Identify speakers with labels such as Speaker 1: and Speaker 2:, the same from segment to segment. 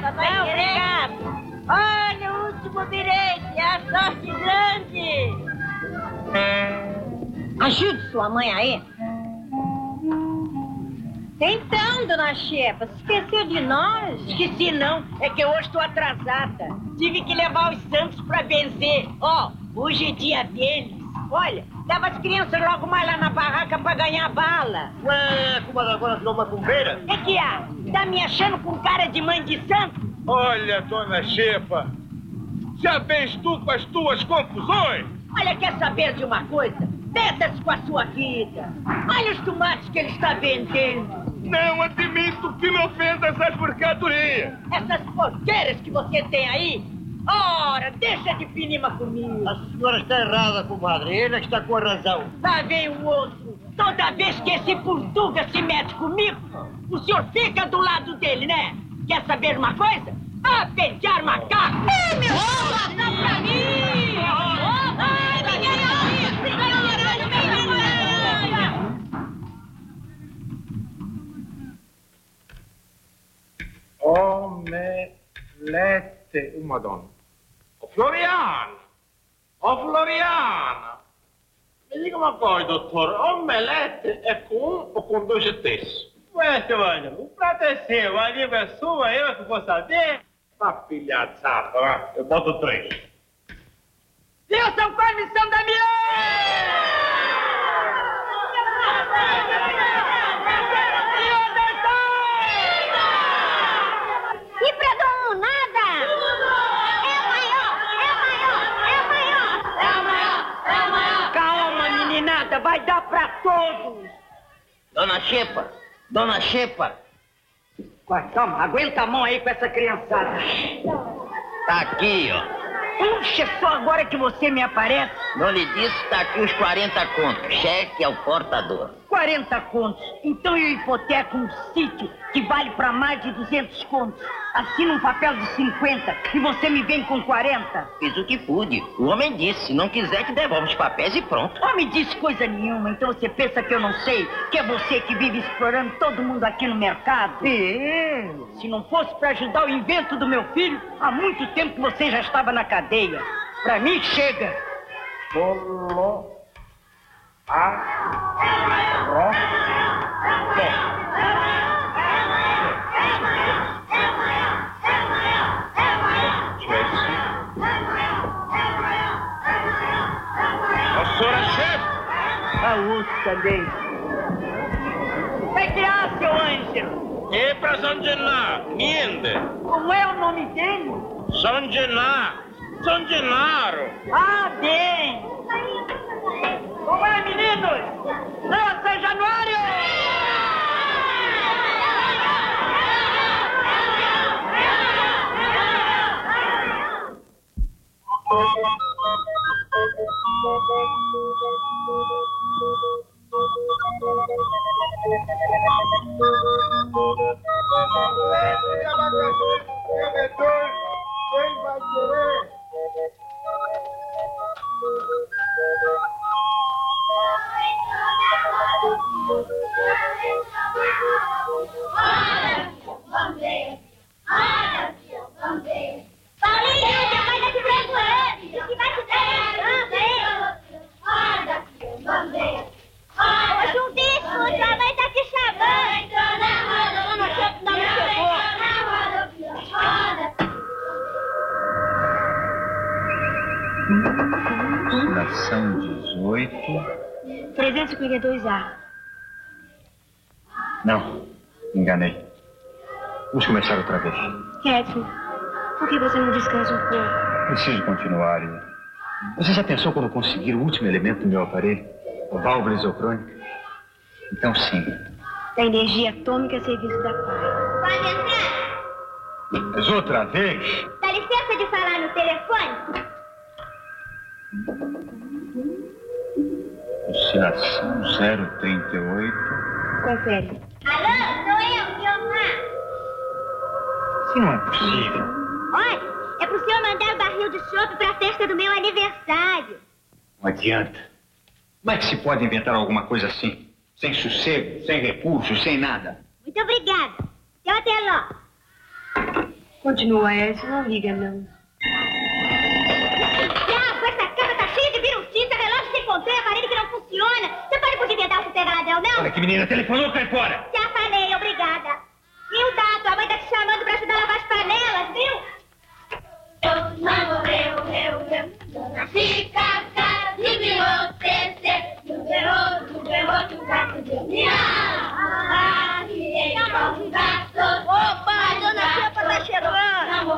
Speaker 1: Ela vai
Speaker 2: Não,
Speaker 1: querer.
Speaker 2: obrigado. Olha, o último bilhete, é a sorte grande. Ajude sua mãe aí. Então, dona Xepa, se esqueceu de nós?
Speaker 1: Esqueci não, é que hoje estou atrasada. Tive que levar os santos pra benzer. Ó, hoje é dia deles. Olha, leva as crianças logo mais lá na barraca pra ganhar bala.
Speaker 3: Ué, comadre, agora virou macumbeira?
Speaker 1: É que há? Tá me achando com cara de mãe de santo?
Speaker 4: Olha, dona Xepa, já vens tu com as tuas confusões?
Speaker 1: Olha, quer saber de uma coisa? Meta-se com a sua vida. Olha os tomates que ele está vendendo.
Speaker 4: Não admito que me ofenda essas mercadorias.
Speaker 1: Essas porqueiras que você tem aí. Ora, deixa de pinima comigo.
Speaker 3: A senhora está errada, comadre. Ele é que está com a razão.
Speaker 1: Lá vem o outro. Toda vez que esse Portuga se mete comigo, o senhor fica do lado dele, né? Quer saber uma coisa? Vá pentear macaco.
Speaker 2: Ei, meu Deus, dá pra mim! Ai, ninguém ouve! Senhora, não vem
Speaker 4: Omelette, madonna. Ô, Floriana! Ô, Floriana! Me diga uma coisa, doutor. Omelette é com um ou com dois GTs?
Speaker 3: Ué, Giovanni, o prato é seu, a língua é sua, eu é que vou saber.
Speaker 4: Tá pilhada, vai. Eu boto 3.
Speaker 1: Wilson Corme São
Speaker 2: E pra Dom Nada? É o maior, é o maior, é o maior. É o maior, é o maior.
Speaker 1: Calma, meninada, vai dar pra todos.
Speaker 5: Dona Xepa, dona Xepa.
Speaker 1: Calma, aguenta a mão aí com essa criançada.
Speaker 5: Tá aqui, ó.
Speaker 1: Puxa, só agora que você me aparece.
Speaker 5: Não lhe disse, tá aqui os 40 contos. Cheque ao portador.
Speaker 1: 40 contos. Então eu hipoteco um sítio que vale pra mais de 200 contos. Assina um papel de 50 e você me vem com 40.
Speaker 5: Fiz o que pude. O homem disse, se não quiser que devolva os papéis e pronto.
Speaker 1: Não me disse coisa nenhuma, então você pensa que eu não sei? Que é você que vive explorando todo mundo aqui no mercado? Eu? Se não fosse pra ajudar o invento do meu filho, há muito tempo que você já estava na cadeia. Pra mim, chega.
Speaker 4: Solo a senhora chefe?
Speaker 1: A outro também. É que há, seu Ângelo?
Speaker 4: E para São Genaro, niente.
Speaker 1: Como é o nome dele?
Speaker 4: São Genaro. São Genaro.
Speaker 1: Ah, bem. Como é, meninos? Lança em Januário!
Speaker 4: Quem vai querer?
Speaker 2: Paulinho, você vai daqui pra ele. Que vai te dar Ô, Jundiço, sua mãe tá te chamando. Dona Xepa não me chegou.
Speaker 6: Nação 18.
Speaker 2: 352A.
Speaker 6: Não, enganei. Vamos começar outra vez.
Speaker 2: Edson, por que você não descansa um pouco?
Speaker 6: Preciso continuar. Você já pensou quando conseguir o último elemento do meu aparelho? A válvula isocrônica? Então, sim.
Speaker 2: Da energia atômica a serviço da paz. Pode entrar.
Speaker 6: Mas outra vez?
Speaker 2: Dá licença de falar no telefone?
Speaker 6: Oscilação 038.
Speaker 2: Confere. Alô, sou eu, Guilmar.
Speaker 6: Isso não é possível.
Speaker 2: Olha, é pro senhor mandar o barril de chope pra festa do meu aniversário.
Speaker 6: Não adianta. Como é que se pode inventar alguma coisa assim? Sem sossego, sem recursos, sem nada.
Speaker 2: Muito obrigada. Até logo.
Speaker 7: Continua, Elsa, não liga, não.
Speaker 2: Diabo, essa casa tá cheia de virusita, relógio sem controle, aparelho que não funciona. Você pode por inventar o pegadão, não?
Speaker 6: Olha que menina, telefonou, cai fora!
Speaker 2: Já falei, obrigada. E o Tato, a mãe tá te chamando pra ajudar a lavar as panelas, viu? Dona Chica, adivinhou, opa, Dona Chica tá chegando.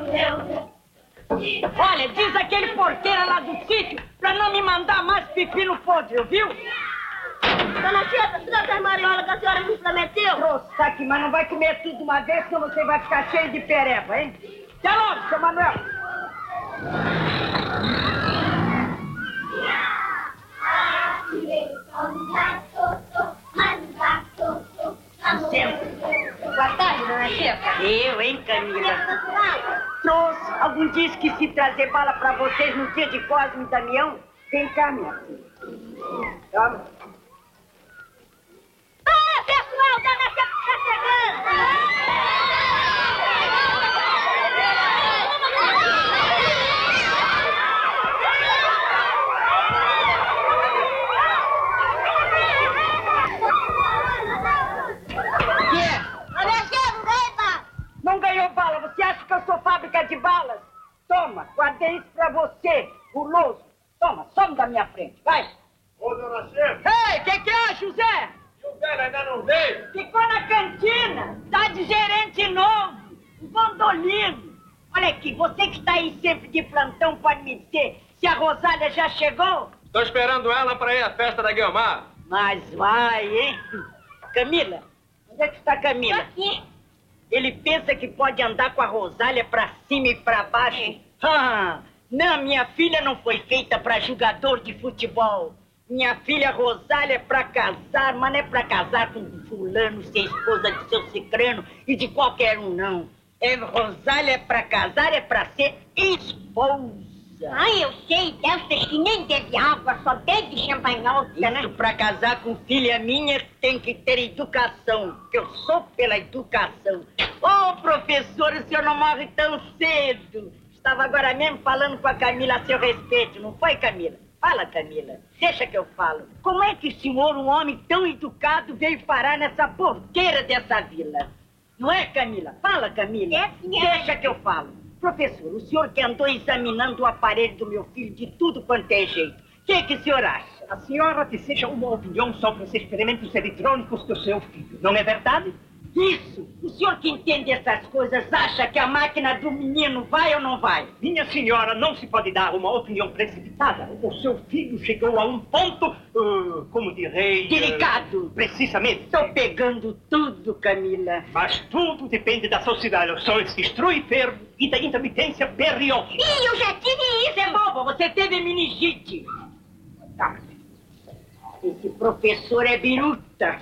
Speaker 1: Olha, diz aquele porteiro lá do sítio pra não me mandar mais pepino podre, viu?
Speaker 2: Dona Chica, você dá as mariolas que a senhora me prometeu?
Speaker 1: Trouxe, tá aqui, mas não vai comer tudo de uma vez, senão você vai ficar cheio de pereba, hein? Até logo, seu Manuel.
Speaker 2: Boa tarde, Dona Chica.
Speaker 1: Eu, hein, Camila? Trouxe. Algum dia esqueci de trazer bala pra vocês no dia de Cosme e Damião? Vem cá, minha filha. Toma.
Speaker 2: Ah, pessoal, Dona Chica tá chegando.
Speaker 1: Não ganhou bala? Você acha que eu sou fábrica de balas? Toma, guardei isso pra você, guloso. Toma, some da minha frente, vai.
Speaker 4: Ô, dona Chica.
Speaker 1: Ei, o que é, José?
Speaker 4: E o velho ainda não veio?
Speaker 1: Ficou na cantina. Tá de gerente novo. O Bandolino. Olha aqui, você que está aí sempre de plantão, pode me dizer se a Rosália já chegou?
Speaker 3: Tô esperando ela pra ir à festa da Guilmar.
Speaker 1: Mas vai, hein? Camila, onde é que está Camila?
Speaker 2: Aqui.
Speaker 1: Ele pensa que pode andar com a Rosália pra cima e pra baixo? Ah, não, minha filha não foi feita pra jogador de futebol. Minha filha Rosália é pra casar, mas não é pra casar com fulano, ser esposa de seu cicrano e de qualquer um, não. Rosália é pra casar, é pra ser esposa.
Speaker 2: Ai, eu sei, dessas que nem teve água, só bebe champanhota, né?
Speaker 1: Isso, pra casar com filha minha tem que ter educação, que eu sou pela educação. Ô, professor, o senhor não morre tão cedo. Estava agora mesmo falando com a Camila a seu respeito, não foi, Camila? Fala, Camila, deixa que eu falo. Como é que o senhor, um homem tão educado, veio parar nessa porqueira dessa vila? Não é, Camila? Fala, Camila.
Speaker 2: É, senhora.
Speaker 1: Deixa que eu falo. Professor, o senhor que andou examinando o aparelho do meu filho de tudo quanto é jeito, o que o senhor acha?
Speaker 8: A senhora deseja uma opinião sobre os experimentos eletrônicos do seu filho, não é verdade?
Speaker 1: Isso! O senhor que entende essas coisas acha que a máquina do menino vai ou não vai?
Speaker 8: Minha senhora, não se pode dar uma opinião precipitada. O seu filho chegou a um ponto, como direi...
Speaker 1: Delicado!
Speaker 8: Precisamente.
Speaker 1: Estou pegando tudo, Camila.
Speaker 8: Mas tudo depende da sociedade. Só destrui ferro e da intermitência periódica.
Speaker 2: Ih, eu já tive isso.
Speaker 1: Você é boba, você teve meningite. Tá. Esse professor é biruta.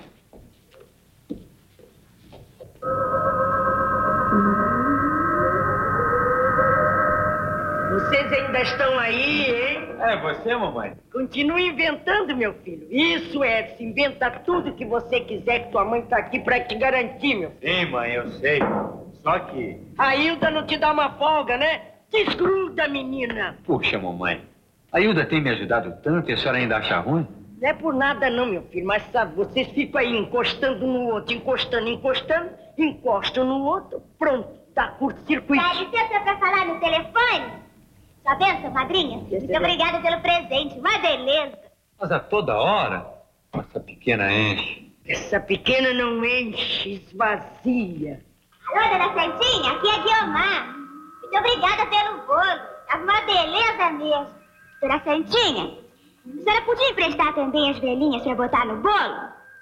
Speaker 1: Vocês ainda estão aí, hein?
Speaker 3: É você, mamãe?
Speaker 1: Continue inventando, meu filho. Isso é, se inventa tudo que você quiser, que tua mãe tá aqui pra te garantir, meu filho.
Speaker 6: Sim, mãe, eu sei. Só que...
Speaker 1: A Hilda não te dá uma folga, né? Desgruda, menina.
Speaker 6: Puxa, mamãe, a Hilda tem me ajudado tanto e a senhora ainda acha ruim?
Speaker 1: Não é por nada não, meu filho, mas sabe, vocês ficam aí encostando um no outro, encostam no outro, pronto, dá curto-circuito.
Speaker 2: Dá licença pra falar no telefone? Sua bênção, madrinha? Muito obrigada pelo presente, uma beleza.
Speaker 6: Mas a toda hora, essa pequena enche.
Speaker 1: Essa pequena não enche, esvazia.
Speaker 2: Alô, dona Santinha, aqui é Guilmar. Muito obrigada pelo bolo, tava uma beleza mesmo. Dona Santinha, a senhora podia emprestar também as velhinhas pra botar no bolo?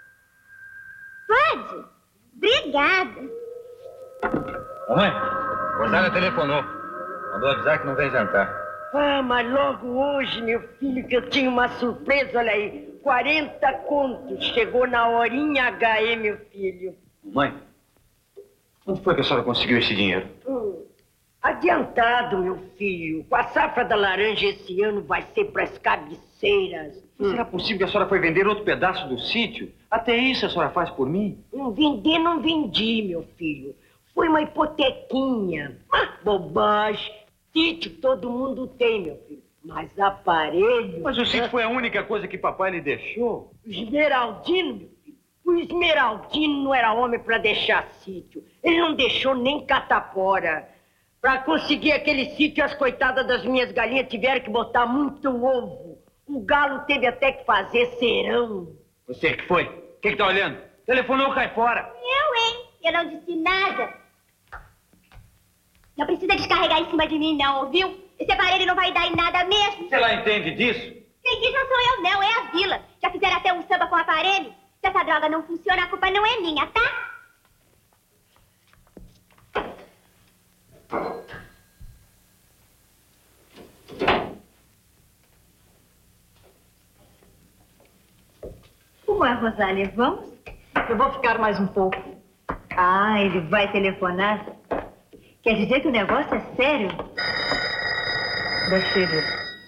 Speaker 2: Pode? Obrigada.
Speaker 6: Mamãe, Rosália telefonou. Mandou avisar que não vem jantar.
Speaker 1: Ah, mas logo hoje, meu filho, que eu tinha uma surpresa, olha aí. 40 contos, chegou na horinha H, hein, meu filho.
Speaker 6: Mãe, onde foi que a senhora conseguiu esse dinheiro?
Speaker 1: Adiantado, meu filho. Com a safra da laranja esse ano vai ser pras cabeceiras.
Speaker 6: Será possível que a senhora foi vender outro pedaço do sítio? Até isso a senhora faz por mim?
Speaker 1: Não vender, não vendi, meu filho. Foi uma hipotequinha. Ah, bobagem. Sítio todo mundo tem, meu filho. Mas aparelho...
Speaker 6: Mas o sítio foi a única coisa que papai lhe deixou.
Speaker 1: O Esmeraldino, meu filho. O Esmeraldino não era homem para deixar sítio. Ele não deixou nem catapora. Para conseguir aquele sítio, as coitadas das minhas galinhas tiveram que botar muito ovo. O galo teve até que fazer serão.
Speaker 6: Você que foi? Quem que tá olhando? Telefonou, cai fora.
Speaker 2: Eu, hein? Eu não disse nada. Não precisa descarregar em cima de mim, não, ouviu? Esse aparelho não vai dar em nada mesmo.
Speaker 6: Você lá entende disso?
Speaker 2: Quem diz não sou eu, não. É a Vila. Já fizeram até um samba com o aparelho? Se essa droga não funciona, a culpa não é minha, tá?
Speaker 7: Como é, Rosália? Vamos?
Speaker 1: Eu vou ficar mais um pouco.
Speaker 7: Ah, ele vai telefonar? Quer dizer que o negócio é sério? Deixa eu ver.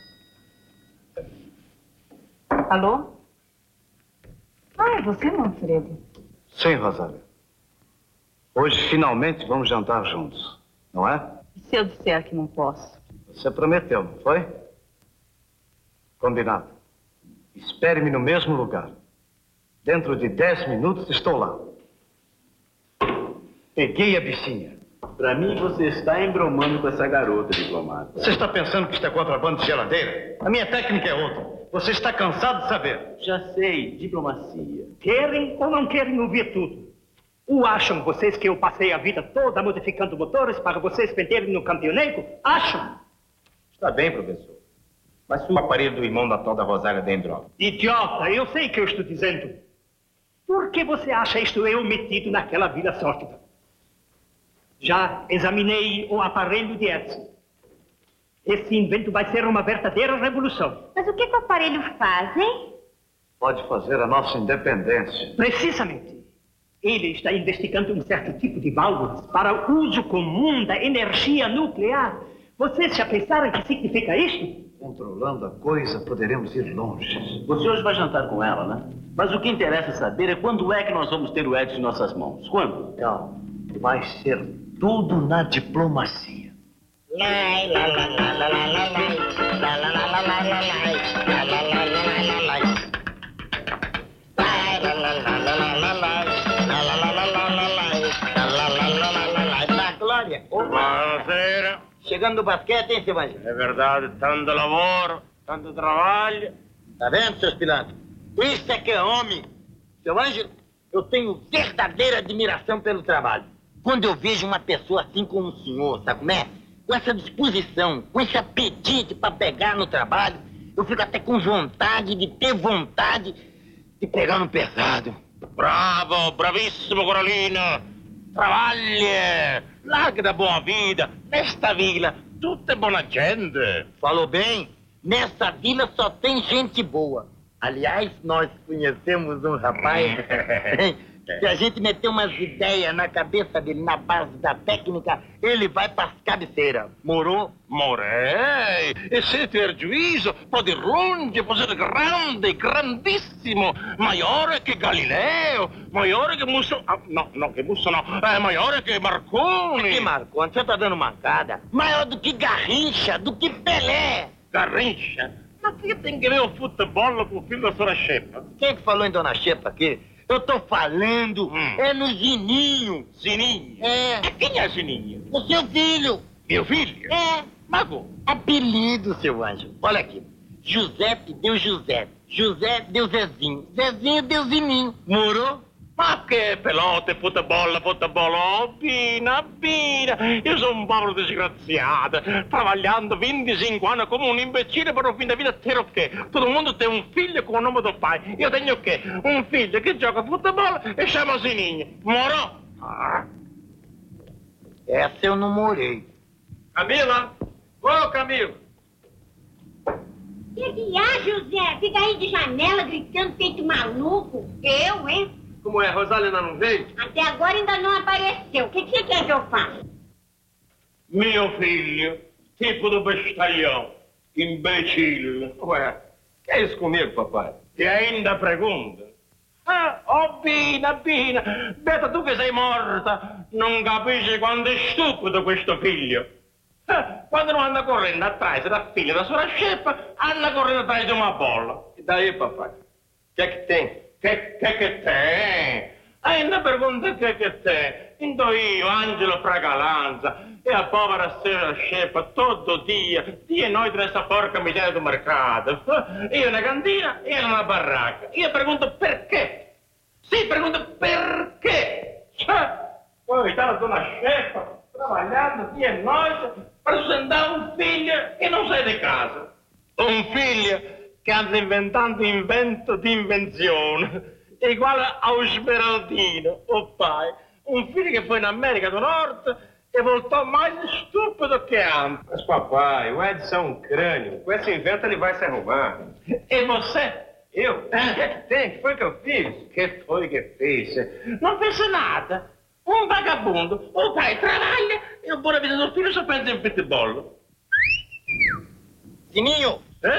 Speaker 7: Alô? Ah, é você, Manfredo?
Speaker 6: Sim, Rosália. Hoje, finalmente, vamos jantar juntos, não é?
Speaker 7: E se eu disser que não posso?
Speaker 6: Você prometeu, não foi? Combinado. Espere-me no mesmo lugar. Dentro de 10 minutos estou lá. Peguei a bichinha.
Speaker 4: Pra mim, você está embromando com essa garota, diplomata.
Speaker 6: Você está pensando que isto é contrabando de geladeira? A minha técnica é outra. Você está cansado de saber.
Speaker 4: Já sei, diplomacia.
Speaker 8: Querem ou não querem ouvir tudo? Ou acham vocês que eu passei a vida toda modificando motores para vocês venderem no campeonato? Acham?
Speaker 9: Está bem, professor. Mas se o aparelho do irmão da tal da Rosália der em droga?
Speaker 8: Idiota, eu sei o que eu estou dizendo. Por que você acha isto eu metido naquela vida sórdida? Já examinei o aparelho de Edson. Esse invento vai ser uma verdadeira revolução.
Speaker 2: Mas o que o aparelho faz, hein?
Speaker 6: Pode fazer a nossa independência.
Speaker 8: Precisamente. Ele está investigando um certo tipo de válvulas para o uso comum da energia nuclear. Vocês já pensaram o que significa isto?
Speaker 6: Controlando a coisa, poderemos ir longe.
Speaker 4: Você hoje vai jantar com ela, né? Mas o que interessa saber é quando é que nós vamos ter o Edson em nossas mãos. Quando?
Speaker 6: Calma. Vai ser tudo na diplomacia.
Speaker 5: Glória.
Speaker 9: Buonasera.
Speaker 5: Chegando do basquete, hein, seu Ângelo?
Speaker 9: É verdade, tanto lavoro, tanto trabalho.
Speaker 5: Tá vendo, seus pilantras? Isso é que é homem. Seu Ângelo, eu tenho verdadeira admiração pelo trabalho. Quando eu vejo uma pessoa assim como o senhor, sabe como é? Com essa disposição, com esse apetite para pegar no trabalho, eu fico até com vontade de ter vontade de pegar no pesado.
Speaker 9: Bravo, bravissimo, Coralina. Trabalhe, larga da boa vida. Nesta vila, tudo é boa gente.
Speaker 5: Falou bem? Nessa vila só tem gente boa. Aliás, nós conhecemos um rapaz que a gente meteu umas ideias na cabeça dele, na base da técnica, ele vai para as cabeceiras. Morou?
Speaker 9: Morei. E se ter juízo, pode ir longe, pode ser grande, grandissimo. Maior que Galileo, maior que Musso... Ah, não, que Musso não. É maior que Marconi.
Speaker 5: Que Marconi? Você tá dando mancada? Maior do que Garrincha, do que Pelé.
Speaker 9: Garrincha. Mas o que tem que ver o futebol com o filho da senhora Xepa?
Speaker 5: Quem que falou em Dona Xepa aqui? Eu tô falando, é no Zininho.
Speaker 9: Zininho?
Speaker 5: É.
Speaker 9: Quem é Zininho?
Speaker 5: O seu filho.
Speaker 9: Meu filho?
Speaker 5: É.
Speaker 9: Mago.
Speaker 5: Apelido, seu anjo. Olha aqui. Giuseppe deu José. José deu Zezinho. Zezinho deu Zininho. Morou?
Speaker 9: Ma che pelote, futebol, oh, Pina. Io sono un povero disgraziato, trabalhando 25 anos como um imbecille para o fim da vida ter o quê? Todo mundo tem um filho com o nome do pai. Eu tenho o quê? Um filho que joga futebol e chama Zininho. Morou? Ah.
Speaker 5: Essa eu não morei.
Speaker 9: Camila? Ô, Camila!
Speaker 2: Que há, José? Fica aí de janela gritando feito maluco. Eu, hein?
Speaker 9: Como é? Rosália ainda não veio?
Speaker 2: Até agora ainda não apareceu. O que você quer que eu faça?
Speaker 9: Meu filho, tipo do bestalhão, imbecile. Ué, que é isso comigo, papai? E ainda pergunta? Oh, Pina, Betta, tu che sei morta, non capisci quanto è stupido questo figlio. Quando non anda correndo atrás da filha da sua chefa, anda correndo atrás de uma bola.
Speaker 3: E daí, papai? O que é que tem?
Speaker 9: Que tem? Ainda pergunta que tem. Então io, Angelo Fragalanza, e a povera sua chefa, todo dia e noite nessa porca miséria do mercado. Io na cantina e ela na barraca. Io pergunto perché. Sì, pergunto perché. Poi está a dona chefa trabalhando dia e noite para sustentar um filho que não sai de casa. Um filho que anda inventando invento de invenzione, igual ao Smeraldino, o pai. Um filho que foi na América do Norte e voltou mais estúpido que antes.
Speaker 3: Mas, papai, o Edson é um crânio. Com esse invento ele vai se arrumar.
Speaker 9: E você?
Speaker 3: Eu? O que é que tem? O que foi que eu fiz?
Speaker 9: Que foi que fez? Não fez nada. Um vagabundo. O pai trabalha e o buona vida do filho só pensa em futebol.
Speaker 5: Sininho!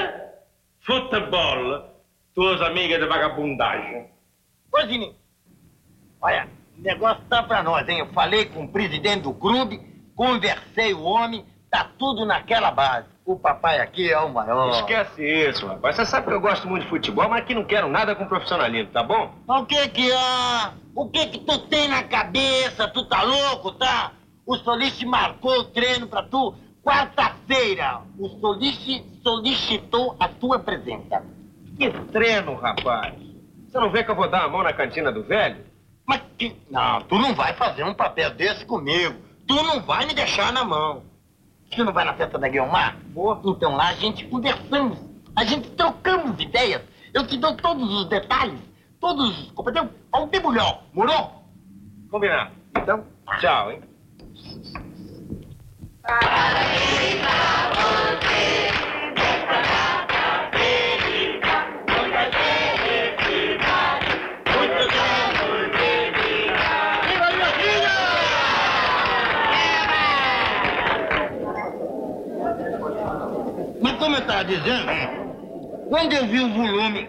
Speaker 9: Futebol. Tuas amigas de vagabundagem.
Speaker 5: Ô, Sininho, olha, o negócio tá pra nós, hein? Eu falei com o presidente do clube, conversei o homem, tá tudo naquela base. O papai aqui é o maior.
Speaker 3: Esquece isso, rapaz. Você sabe que eu gosto muito de futebol, mas que não quero nada com profissionalismo, tá bom?
Speaker 5: Mas o que que há? O que que tu tem na cabeça? Tu tá louco, tá? O Soliche marcou o treino pra tu quarta-feira. O Soliche solicitou a tua presença.
Speaker 3: Que treino, rapaz. Você não vê que eu vou dar a mão na cantina do velho?
Speaker 5: Mas que... Não, tu não vai fazer um papel desse comigo. Tu não vai me deixar na mão. Tu não vai na festa da Guilmar?
Speaker 3: Vou.
Speaker 5: Então lá a gente conversamos. A gente trocamos ideias. Eu te dou todos os detalhes. Todos, compreendeu? Ao debulhão. Morou?
Speaker 3: Combinado. Então, tchau, hein?
Speaker 5: Mas como eu estava dizendo, quando eu vi o volume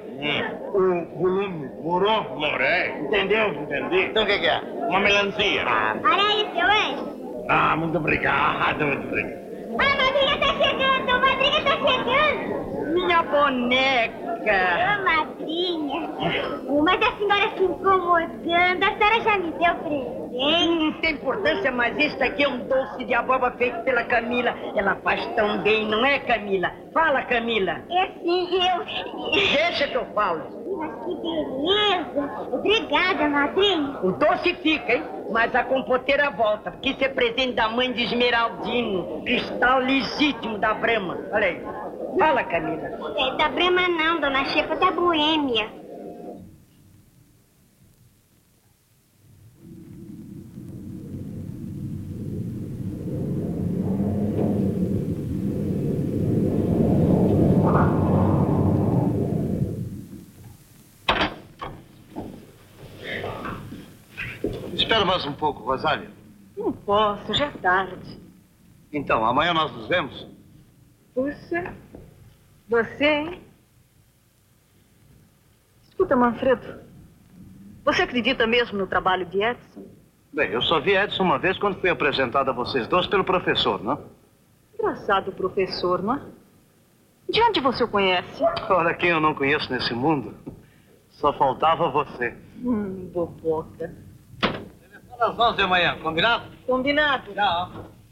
Speaker 5: morou?
Speaker 9: Morei.
Speaker 5: Entendeu?
Speaker 9: Entendi.
Speaker 5: Então o que que é?
Speaker 9: Uma melancia.
Speaker 2: Olha aí, seu anjo.
Speaker 9: Ah, muito obrigado, muito obrigado.
Speaker 2: A madrinha tá chegando, a madrinha tá chegando.
Speaker 1: Minha boneca.
Speaker 2: Ô, madrinha. Mas a senhora se incomodando, a senhora já me deu presente.
Speaker 1: Não tem importância, mas isso aqui é um doce de abóbora feito pela Camila. Ela faz tão bem, não é, Camila? Fala, Camila.
Speaker 2: É sim, eu...
Speaker 1: Deixa que eu falo.
Speaker 2: Mas que beleza. Obrigada, madrinha.
Speaker 1: O doce fica, hein? Mas a compoteira volta, porque isso é presente da mãe de Esmeraldino, cristal legítimo da Brahma. Olha aí. Fala, Camila.
Speaker 2: É da Brahma não, dona Chefa, da Boêmia.
Speaker 6: Espera mais um pouco, Rosália.
Speaker 7: Não posso, já é tarde.
Speaker 6: Então, amanhã nós nos vemos?
Speaker 7: Puxa, você, hein? Escuta, Manfredo, você acredita mesmo no trabalho de Edson?
Speaker 6: Bem, eu só vi Edson uma vez quando fui apresentado a vocês dois pelo professor, não?
Speaker 7: Engraçado professor, não é? De onde você o conhece?
Speaker 6: Olha, quem eu não conheço nesse mundo. Só faltava você.
Speaker 7: Boboca.
Speaker 5: Telefone às 11 da manhã, combinado?
Speaker 7: Combinado.
Speaker 5: Tchau.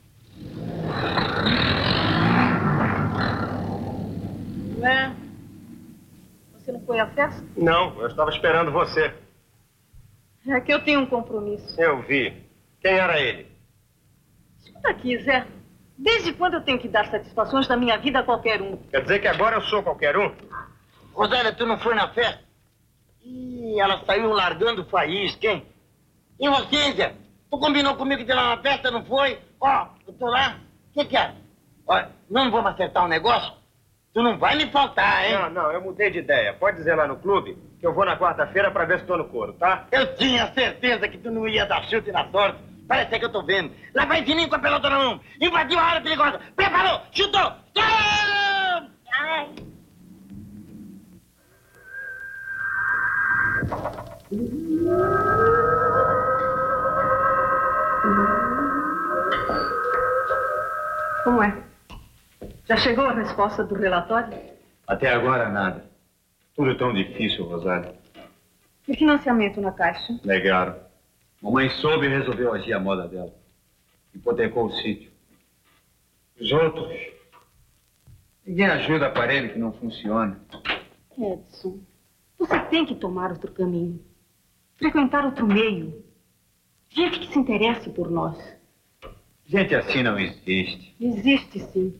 Speaker 7: Né? Você não foi à festa?
Speaker 3: Não, eu estava esperando você.
Speaker 7: É que eu tenho um compromisso.
Speaker 3: Eu vi. Quem era ele?
Speaker 7: Escuta aqui, Zé. Desde quando eu tenho que dar satisfações da minha vida a qualquer um?
Speaker 3: Quer dizer que agora eu sou qualquer um?
Speaker 5: Rosália, tu não foi na festa? Ih, ela saiu largando faísca, hein? E você, Zé? Tu combinou comigo de ir lá na festa, não foi? Ó, eu tô lá. O que é? Ó, não vamos acertar um negócio? Tu não vai me faltar, hein?
Speaker 3: Não, eu mudei de ideia. Pode dizer lá no clube que eu vou na quarta-feira pra ver se tô no couro, tá?
Speaker 5: Eu tinha certeza que tu não ia dar chute na sorte. Parece que eu tô vendo. Lá vai Sininho com a pelota na mão. Invadiu a área perigosa. Preparou, chutou. Gol!
Speaker 2: Ai.
Speaker 7: Como é? Já chegou a resposta do relatório?
Speaker 6: Até agora, nada. Tudo tão difícil, Rosália.
Speaker 7: E financiamento na Caixa?
Speaker 6: Negaram. Mamãe soube e resolveu agir à moda dela. Hipotecou o sítio. Os outros... Ninguém ajuda aparelho que não funciona.
Speaker 7: Edson, você tem que tomar outro caminho. Frequentar outro meio. Gente que se interesse por nós.
Speaker 6: Gente assim não existe.
Speaker 7: Existe, sim.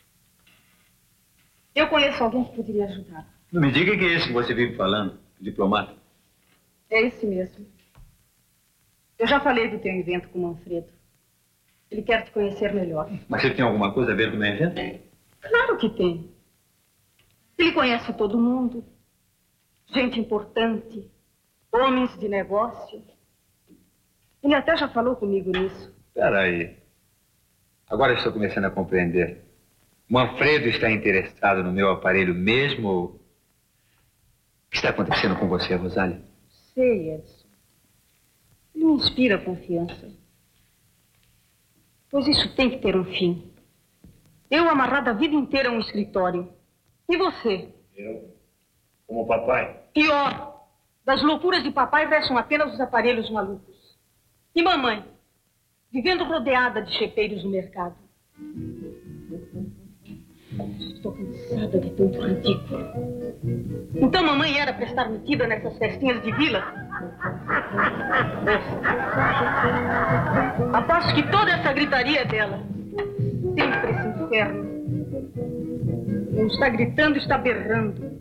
Speaker 7: Eu conheço alguém que poderia ajudar.
Speaker 6: Não me diga que é esse que você vive falando, diplomata.
Speaker 7: É esse mesmo. Eu já falei do teu evento com o Manfredo. Ele quer te conhecer melhor.
Speaker 6: Mas você tem alguma coisa a ver com o meu evento?
Speaker 7: Claro que tem. Ele conhece todo mundo. Gente importante. Homens de negócio. Ele até já falou comigo nisso.
Speaker 6: Espera aí. Agora estou começando a compreender. Manfredo está interessado no meu aparelho mesmo ou... O que está acontecendo com você, Rosália?
Speaker 7: Sei, Edson. Ele me inspira confiança. Pois isso tem que ter um fim. Eu amarrada a vida inteira a um escritório. E você?
Speaker 6: Eu? Como papai?
Speaker 7: Pior. Das loucuras de papai restam apenas os aparelhos malucos. E mamãe? Vivendo rodeada de chepeiros no mercado. Estou cansada de tanto ridículo. Então mamãe era para estar metida nessas festinhas de vila? Aposto que toda essa gritaria é dela. Sempre esse inferno. Não está gritando, está berrando.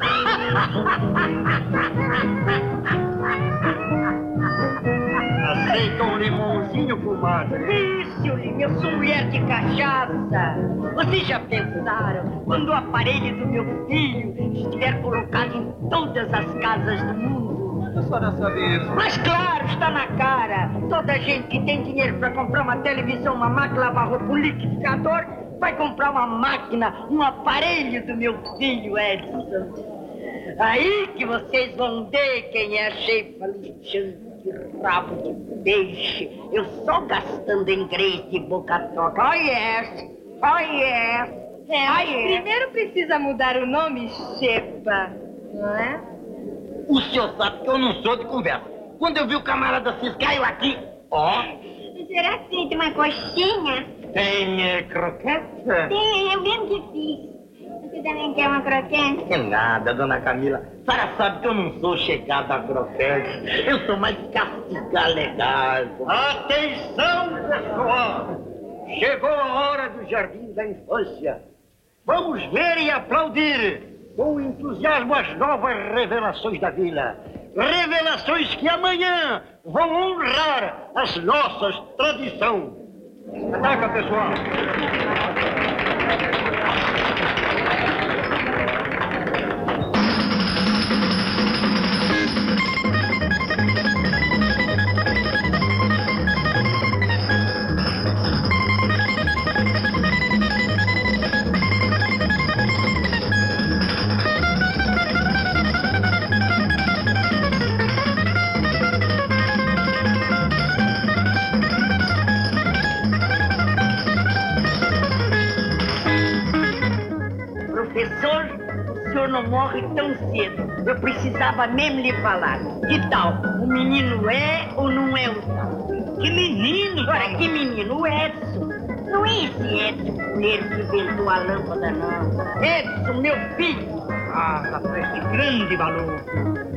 Speaker 8: Aceita um limãozinho, comadre?
Speaker 1: Isso, Lima, eu sou mulher de cachaça. Vocês já pensaram, quando o aparelho do meu filho estiver colocado em todas as casas do mundo?
Speaker 3: A senhora sabe isso.
Speaker 1: Mas claro, está na cara. Toda gente que tem dinheiro para comprar uma televisão, uma máquina de lavar roupa, um liquidificador, vai comprar uma máquina, um aparelho do meu filho, Edson. Aí que vocês vão ver quem é a chefa luxante. Rabo de peixe, eu só gastando inglês de boca troca. Oh yes, oh yes.
Speaker 2: Mas primeiro precisa mudar o nome, chefa, não é?
Speaker 5: O senhor sabe que eu não sou de conversa. Quando eu vi o camarada ciscar, eu aqui, ó.
Speaker 2: Será que tem uma coxinha?
Speaker 3: Tem croquete?
Speaker 2: Tem, eu mesmo que fiz. Você também quer uma croquete?
Speaker 5: Que nada, dona Camila. A senhora sabe que eu não sou chegada a croquete. Eu sou mais castigar legal.
Speaker 8: Atenção, pessoal! Chegou a hora do Jardim da Infância. Vamos ver e aplaudir com entusiasmo as novas revelações da vila. Revelações que amanhã vão honrar as nossas tradições. Ataca, pessoal!
Speaker 1: Professor, o senhor não morre tão cedo. Eu precisava mesmo lhe falar. Que tal? O menino é ou não é o tal? Que menino? Ora, que menino? O Edson. Não é esse Edson Coleiro que inventou a lâmpada, não. Edson, meu filho.
Speaker 8: Ah, rapaz, de grande valor.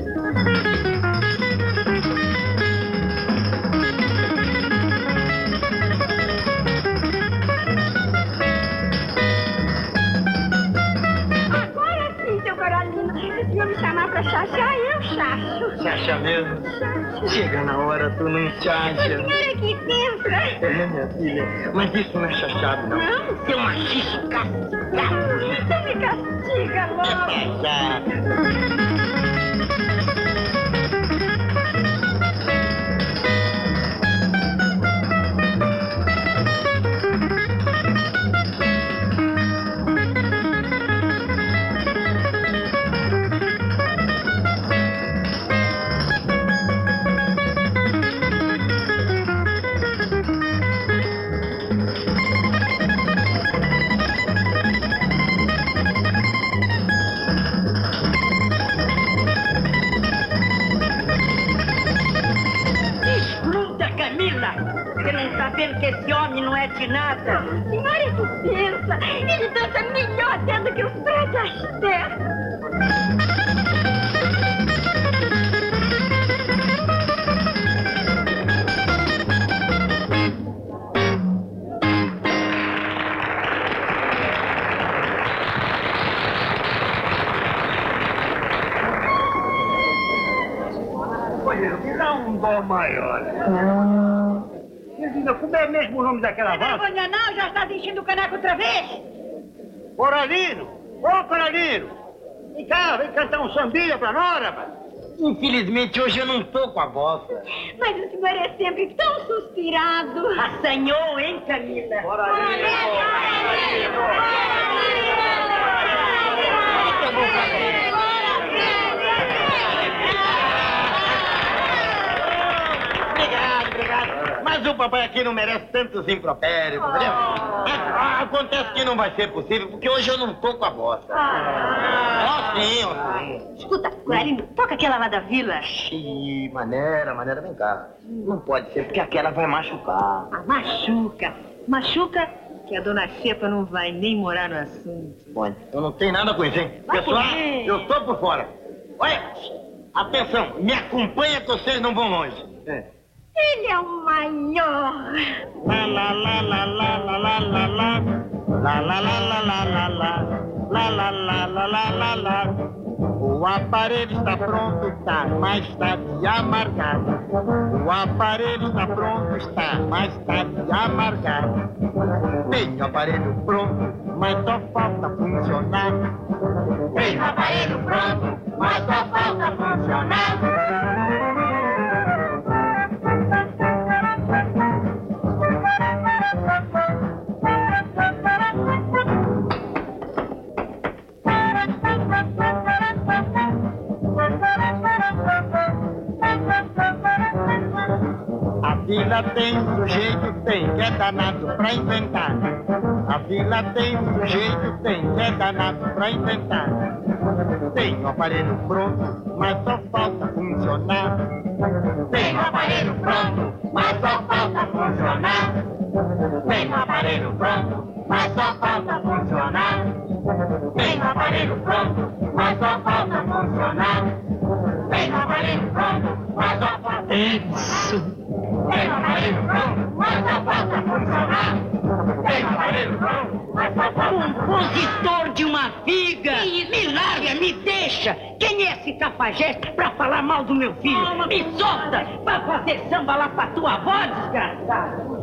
Speaker 2: Agora sim, seu Carolina. Se eu me chamar pra chachar, eu chacho.
Speaker 5: Você acha mesmo? Chega na hora, tu não
Speaker 2: A
Speaker 5: chacha.
Speaker 2: senhora aqui dentro.
Speaker 5: É, minha filha. Mas isso não é chachado, não.
Speaker 2: Não,
Speaker 5: Seu machicho castigado.
Speaker 2: você me castiga logo.
Speaker 5: Pesado.
Speaker 1: Camila, você não está vendo que esse homem não é de nada?
Speaker 2: Senhora, que pensa? Ele dança melhor até do que o Fred Astaire.
Speaker 8: Me dá um dó maior. Regina, como é mesmo o nome daquela
Speaker 1: Não
Speaker 8: valsa?
Speaker 1: vergonha não, já está enchendo o caneco outra vez?
Speaker 8: Coralino! Ô, Coralino! Vem cá, vem cantar um sambinha pra nós, rapaz.
Speaker 5: Infelizmente, hoje eu não tô com a bossa.
Speaker 2: Mas o senhor é sempre tão suspirado.
Speaker 1: Assanhou, hein, Camila?
Speaker 5: Obrigado. Mas o papai aqui não merece tantos impropérios, entendeu? Acontece que não vai ser possível, porque hoje eu não tô com a bossa. Sim.
Speaker 1: Escuta, Coralino, toca aquela lá da vila.
Speaker 5: Ih, maneira, vem cá. Não pode ser, porque aquela vai machucar.
Speaker 1: Ah, machuca que a dona Xepa não vai nem morar no assunto.
Speaker 5: Bom, eu não tenho nada com isso, hein?
Speaker 1: Vai
Speaker 5: Pessoal,
Speaker 1: comer.
Speaker 5: eu tô por fora. Olha, atenção, me acompanha que vocês não vão longe.
Speaker 2: Ele é o maior.
Speaker 9: La la la la la la la la la. La la la la la la la. La la la la la la la. O aparelho está pronto, está mais tarde amargado. O aparelho está pronto, está mais tarde amargado. Tem o aparelho pronto, mas só falta funcionar. Tem o aparelho pronto, mas só falta funcionar. A vila tem um sujeito, tem que é danado pra inventar. A vila tem um sujeito, tem que é danado pra inventar. Tem o aparelho pronto, mas só falta funcionar. Tem o aparelho pronto, mas só falta funcionar. Tem o aparelho pronto, mas só falta funcionar. Tem o aparelho pronto, mas só falta funcionar. Tem o aparelho pronto, mas só falta funcionar. Tem o aparelho pronto, mas só falta funcionar. Tem o aparelho pronto, mas só falta
Speaker 1: Compositor de uma figa! Me larga, me deixa! Quem é esse cafajeste pra falar mal do meu filho? Me solta! Pra fazer samba lá pra tua avó, desgraçado!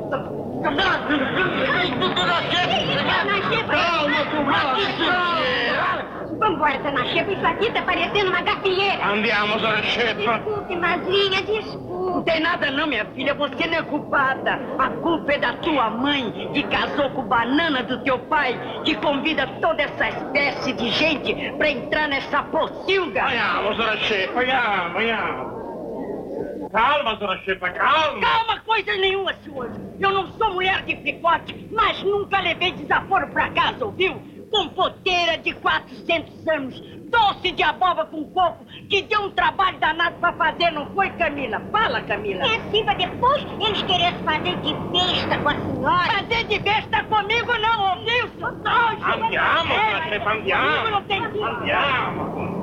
Speaker 2: Vambora, dona Xepa, isso aqui tá parecendo uma gafieira.
Speaker 9: Andiamo, dona Xepa.
Speaker 2: Desculpe, madrinha, desculpe.
Speaker 1: Não tem nada não, minha filha. Você não é culpada. A culpa é da tua mãe, que casou com banana do teu pai, que convida toda essa espécie de gente pra entrar nessa pocilga.
Speaker 9: Andiamo, dona Xepa, andiamo. Calma, dona Xepa, calma.
Speaker 1: Calma, coisa nenhuma, senhor. Eu não sou mulher de picote, mas nunca levei desaforo pra casa, ouviu? Compoteira de 400 anos, doce de abóbora com coco, que deu um trabalho danado pra fazer, não foi, Camila? Fala, Camila.
Speaker 2: É assim, pra depois eles quererem fazer de besta com a senhora.
Speaker 1: Fazer de besta comigo não, ouviu?
Speaker 9: Andiamo, dona Xepa, andiamo.
Speaker 1: Comigo não tem jeito.
Speaker 9: Andiamo.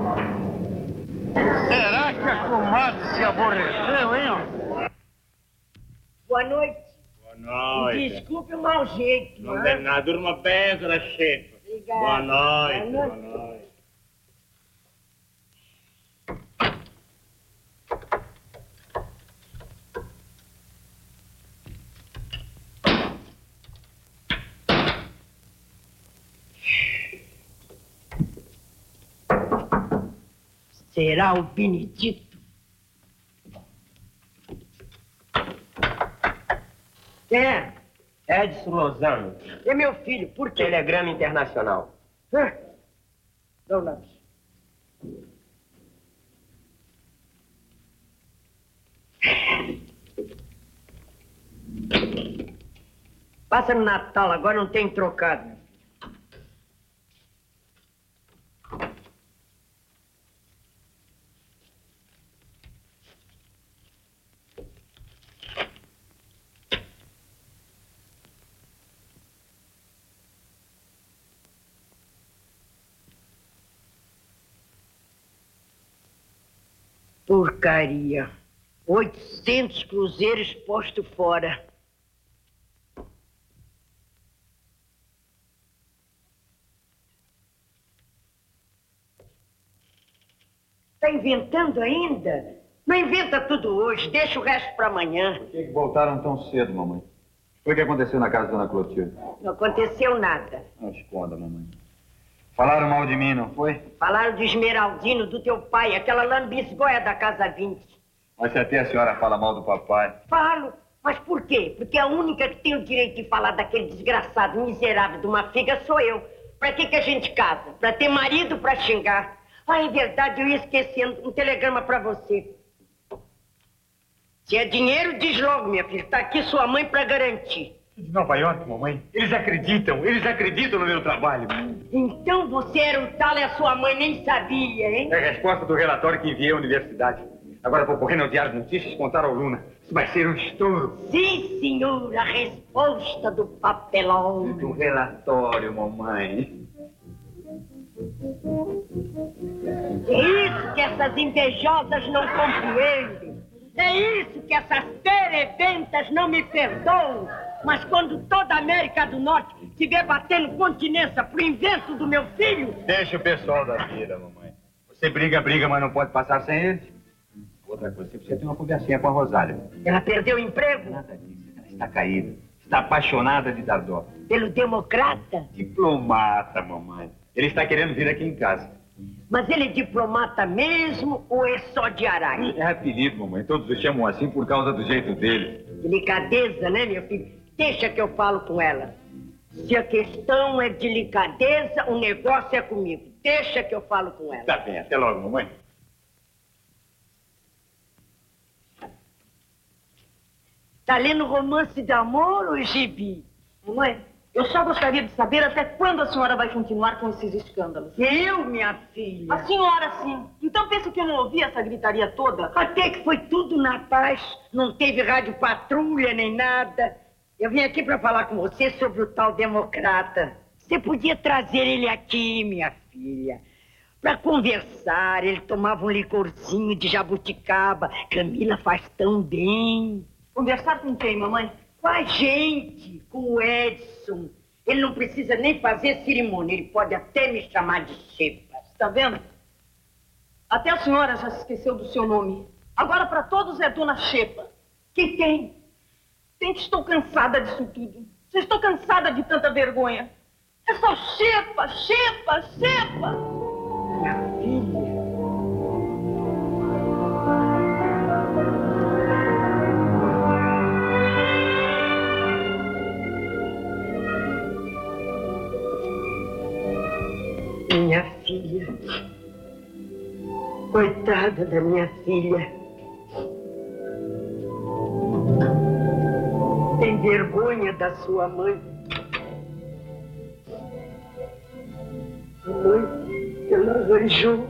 Speaker 9: Será que a comadre se aborreceu, hein?
Speaker 1: Boa noite.
Speaker 9: Boa noite.
Speaker 1: Desculpe o mau jeito.
Speaker 9: Não tem nada, durma bem, dona Xepa.
Speaker 1: Obrigada.
Speaker 9: Boa noite,
Speaker 1: Boa
Speaker 9: boa noite.
Speaker 1: Será o Benedito? Quem é?
Speaker 10: Edson Lozano,
Speaker 1: É meu filho, por quê?
Speaker 10: Telegrama Internacional.
Speaker 1: Dá o lápis. Passa no Natal, agora não tem trocado. Porcaria. 800 cruzeiros posto fora. Tá inventando ainda? Não inventa tudo hoje, deixa o resto para amanhã.
Speaker 6: Por que voltaram tão cedo, mamãe? Foi o que aconteceu na casa da dona Clotilde?
Speaker 1: Não aconteceu nada.
Speaker 6: Não esconda, mamãe. Falaram mal de mim, não foi?
Speaker 1: Falaram do Esmeraldino, do teu pai, aquela lambisgoia da Casa 20.
Speaker 6: Mas se até a senhora fala mal do papai...
Speaker 1: Falo. Mas por quê? Porque a única que tem o direito de falar daquele desgraçado miserável de uma figa sou eu. Pra que a gente casa? Pra ter marido pra xingar. Ah, é verdade, eu ia esquecendo um telegrama pra você. Se é dinheiro, diz logo, minha filha. Tá aqui sua mãe pra garantir.
Speaker 6: De Nova York, mamãe. Eles acreditam no meu trabalho.
Speaker 1: Então você era um tal e a sua mãe nem sabia, hein?
Speaker 6: É a resposta do relatório que enviei à universidade. Agora vou correndo ao Diário de Notícias contar ao Luna. Isso vai ser um estouro.
Speaker 1: Sim, senhor, a resposta do papelão.
Speaker 6: Do relatório, mamãe.
Speaker 1: É isso que essas invejosas não compreendem. É isso que essas perebentas não me perdoam. Mas quando toda a América do Norte estiver batendo continência pro invento do meu filho...
Speaker 6: Deixa o pessoal da vida, mamãe. Você briga, mas não pode passar sem eles. Outra coisa, você precisa ter uma conversinha com a Rosália.
Speaker 1: Ela perdeu o emprego?
Speaker 6: Nada disso, ela está caída. Está apaixonada de dar dó.
Speaker 1: Pelo democrata?
Speaker 6: Diplomata, mamãe. Ele está querendo vir aqui em casa.
Speaker 1: Mas ele é diplomata mesmo ou é só de araque?
Speaker 6: É apelido, mamãe. Todos o chamam assim por causa do jeito dele.
Speaker 1: Delicadeza, né, meu filho? Deixa que eu falo com ela. Se a questão é delicadeza, o negócio é comigo. Deixa que eu falo com ela.
Speaker 6: Tá bem, até logo, mamãe.
Speaker 1: Tá lendo romance de amor ou gibi?
Speaker 7: Mamãe, eu só gostaria de saber até quando a senhora vai continuar com esses escândalos.
Speaker 1: Eu, minha filha?
Speaker 7: A senhora, sim. Então pensa que eu não ouvi essa gritaria toda?
Speaker 1: Até que foi tudo na paz. Não teve rádio patrulha nem nada. Eu vim aqui para falar com você sobre o tal democrata. Você podia trazer ele aqui, minha filha, para conversar. Ele tomava um licorzinho de jabuticaba. Camila faz tão bem.
Speaker 7: Conversar com quem, mamãe?
Speaker 1: Com a gente, com o Edson. Ele não precisa nem fazer cerimônia. Ele pode até me chamar de Xepa.
Speaker 7: Está vendo? Até a senhora já se esqueceu do seu nome. Agora para todos é Dona Xepa.
Speaker 1: Quem tem?
Speaker 7: Gente, estou cansada disso tudo. Já estou cansada de tanta vergonha. É só Xepa, Xepa, Xepa.
Speaker 1: Minha filha. Minha filha. Coitada da minha filha. Tem vergonha da sua mãe. A mãe, ela arranjou.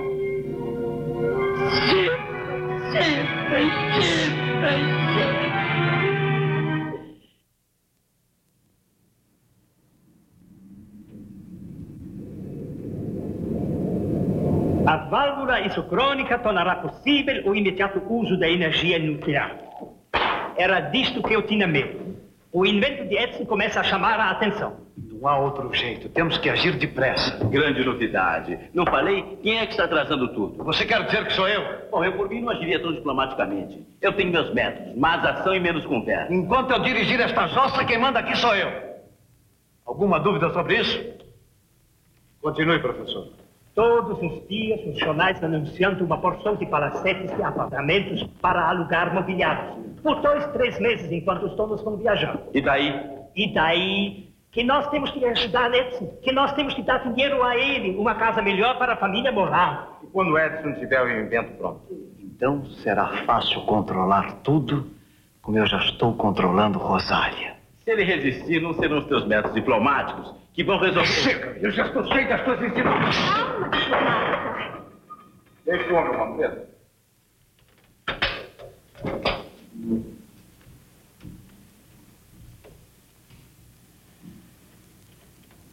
Speaker 8: A válvula isocrônica tornará possível o imediato uso da energia nuclear. Era disto que eu tinha medo. O invento de Edison começa a chamar a atenção.
Speaker 11: Não há outro jeito. Temos que agir depressa.
Speaker 12: Grande novidade. Não falei? Quem é que está atrasando tudo?
Speaker 11: Você quer dizer que sou eu?
Speaker 12: Bom, eu por mim não agiria tão diplomaticamente. Eu tenho meus métodos. Mais ação e menos conversa.
Speaker 11: Enquanto eu dirigir esta jossa, quem manda aqui sou eu. Alguma dúvida sobre isso? Continue, professor.
Speaker 8: Todos os dias os jornais anunciando uma porção de palacetes e apartamentos para alugar mobiliários. Por 2, 3 meses, enquanto os donos vão viajar.
Speaker 12: E daí?
Speaker 8: E daí que nós temos que ajudar Edson, que nós temos que dar dinheiro a ele, uma casa melhor para a família morar.
Speaker 6: E quando o Edson tiver o invento pronto?
Speaker 11: Então será fácil controlar tudo, como eu já estou controlando Rosália.
Speaker 12: Se ele resistir, não serão os teus métodos diplomáticos que vão resolver...
Speaker 6: Chega! Eu já estou cheio das tuas ensinamentos.
Speaker 2: Calma, diplomata.
Speaker 6: Deixa o homem, Manfredo.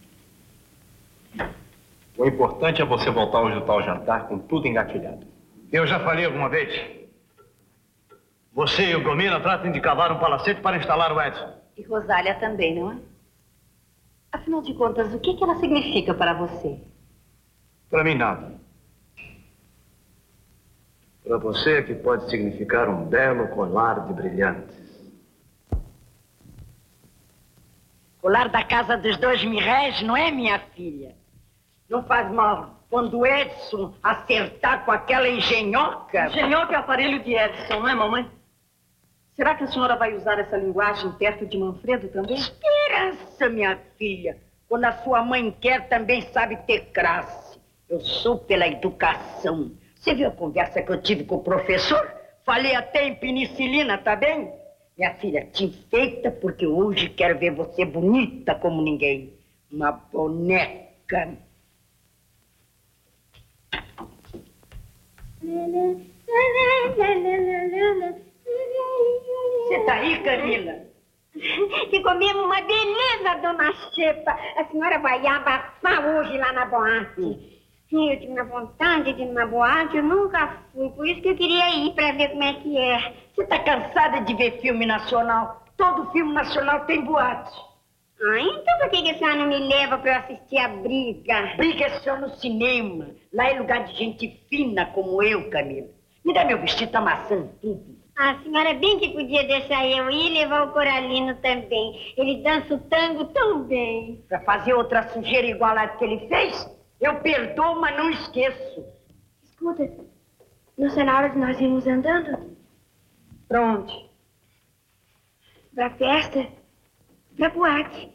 Speaker 11: O importante é você voltar hoje ao jantar com tudo engatilhado. Eu já falei alguma vez. Você e o Gomina tratem de cavar um palacete para instalar o Edson.
Speaker 7: E Rosália também, não é? Afinal de contas, o que ela significa para você?
Speaker 11: Para mim, nada. Para você, que pode significar um belo colar de brilhantes.
Speaker 1: Colar da casa dos 2.000 não é, minha filha? Não faz mal. Quando o Edson acertar com aquela engenhoca...
Speaker 7: Engenhoca é o aparelho de Edson, não é, mamãe? Será que a senhora vai usar essa linguagem perto de Manfredo também?
Speaker 1: Esperança, minha filha. Quando a sua mãe quer, também sabe ter classe. Eu sou pela educação. Você viu a conversa que eu tive com o professor? Falei até em penicilina, tá bem? Minha filha, te enfeita porque hoje quero ver você bonita como ninguém. Uma boneca. Você tá aí, Camila?
Speaker 2: Ficou mesmo uma beleza, dona Xepa. A senhora vai abafar hoje lá na boate. Eu tinha vontade de ir numa boate, eu nunca fui. Por isso que eu queria ir pra ver como é que é.
Speaker 1: Você tá cansada de ver filme nacional? Todo filme nacional tem boate.
Speaker 2: Ah, então por que a senhora não me leva pra eu assistir a briga?
Speaker 1: Briga é só no cinema. Lá é lugar de gente fina como eu, Camila. Me dá meu vestido, tá amassando tudo.
Speaker 2: A senhora bem que podia deixar eu ir e levar o Coralino também. Ele dança o tango tão bem.
Speaker 1: Pra fazer outra sujeira igual a que ele fez? Eu perdoo, mas não esqueço.
Speaker 2: Escuta, não será na hora de nós irmos andando?
Speaker 7: Pra onde?
Speaker 2: Pra festa? Pra boate.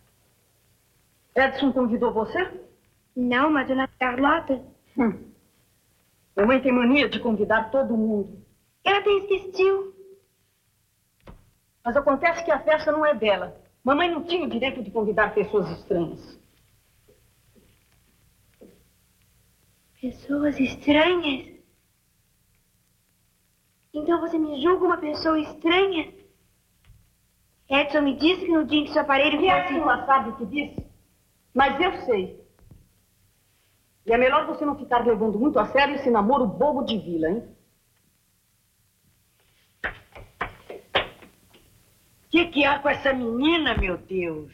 Speaker 7: Edson convidou você?
Speaker 2: Não, mas dona Carlota.
Speaker 7: Mamãe tem mania de convidar todo mundo.
Speaker 2: Ela até esqueceu.
Speaker 7: Mas acontece que a festa não é dela. Mamãe não tinha o direito de convidar pessoas estranhas.
Speaker 2: Pessoas estranhas? Então você me julga uma pessoa estranha? Edson me disse que no dia em que seu aparelho fosse...
Speaker 7: Ela sabe o que disse? Mas eu sei. E é melhor você não ficar levando muito a sério esse namoro bobo de vila, hein?
Speaker 1: O que há com essa menina, meu Deus?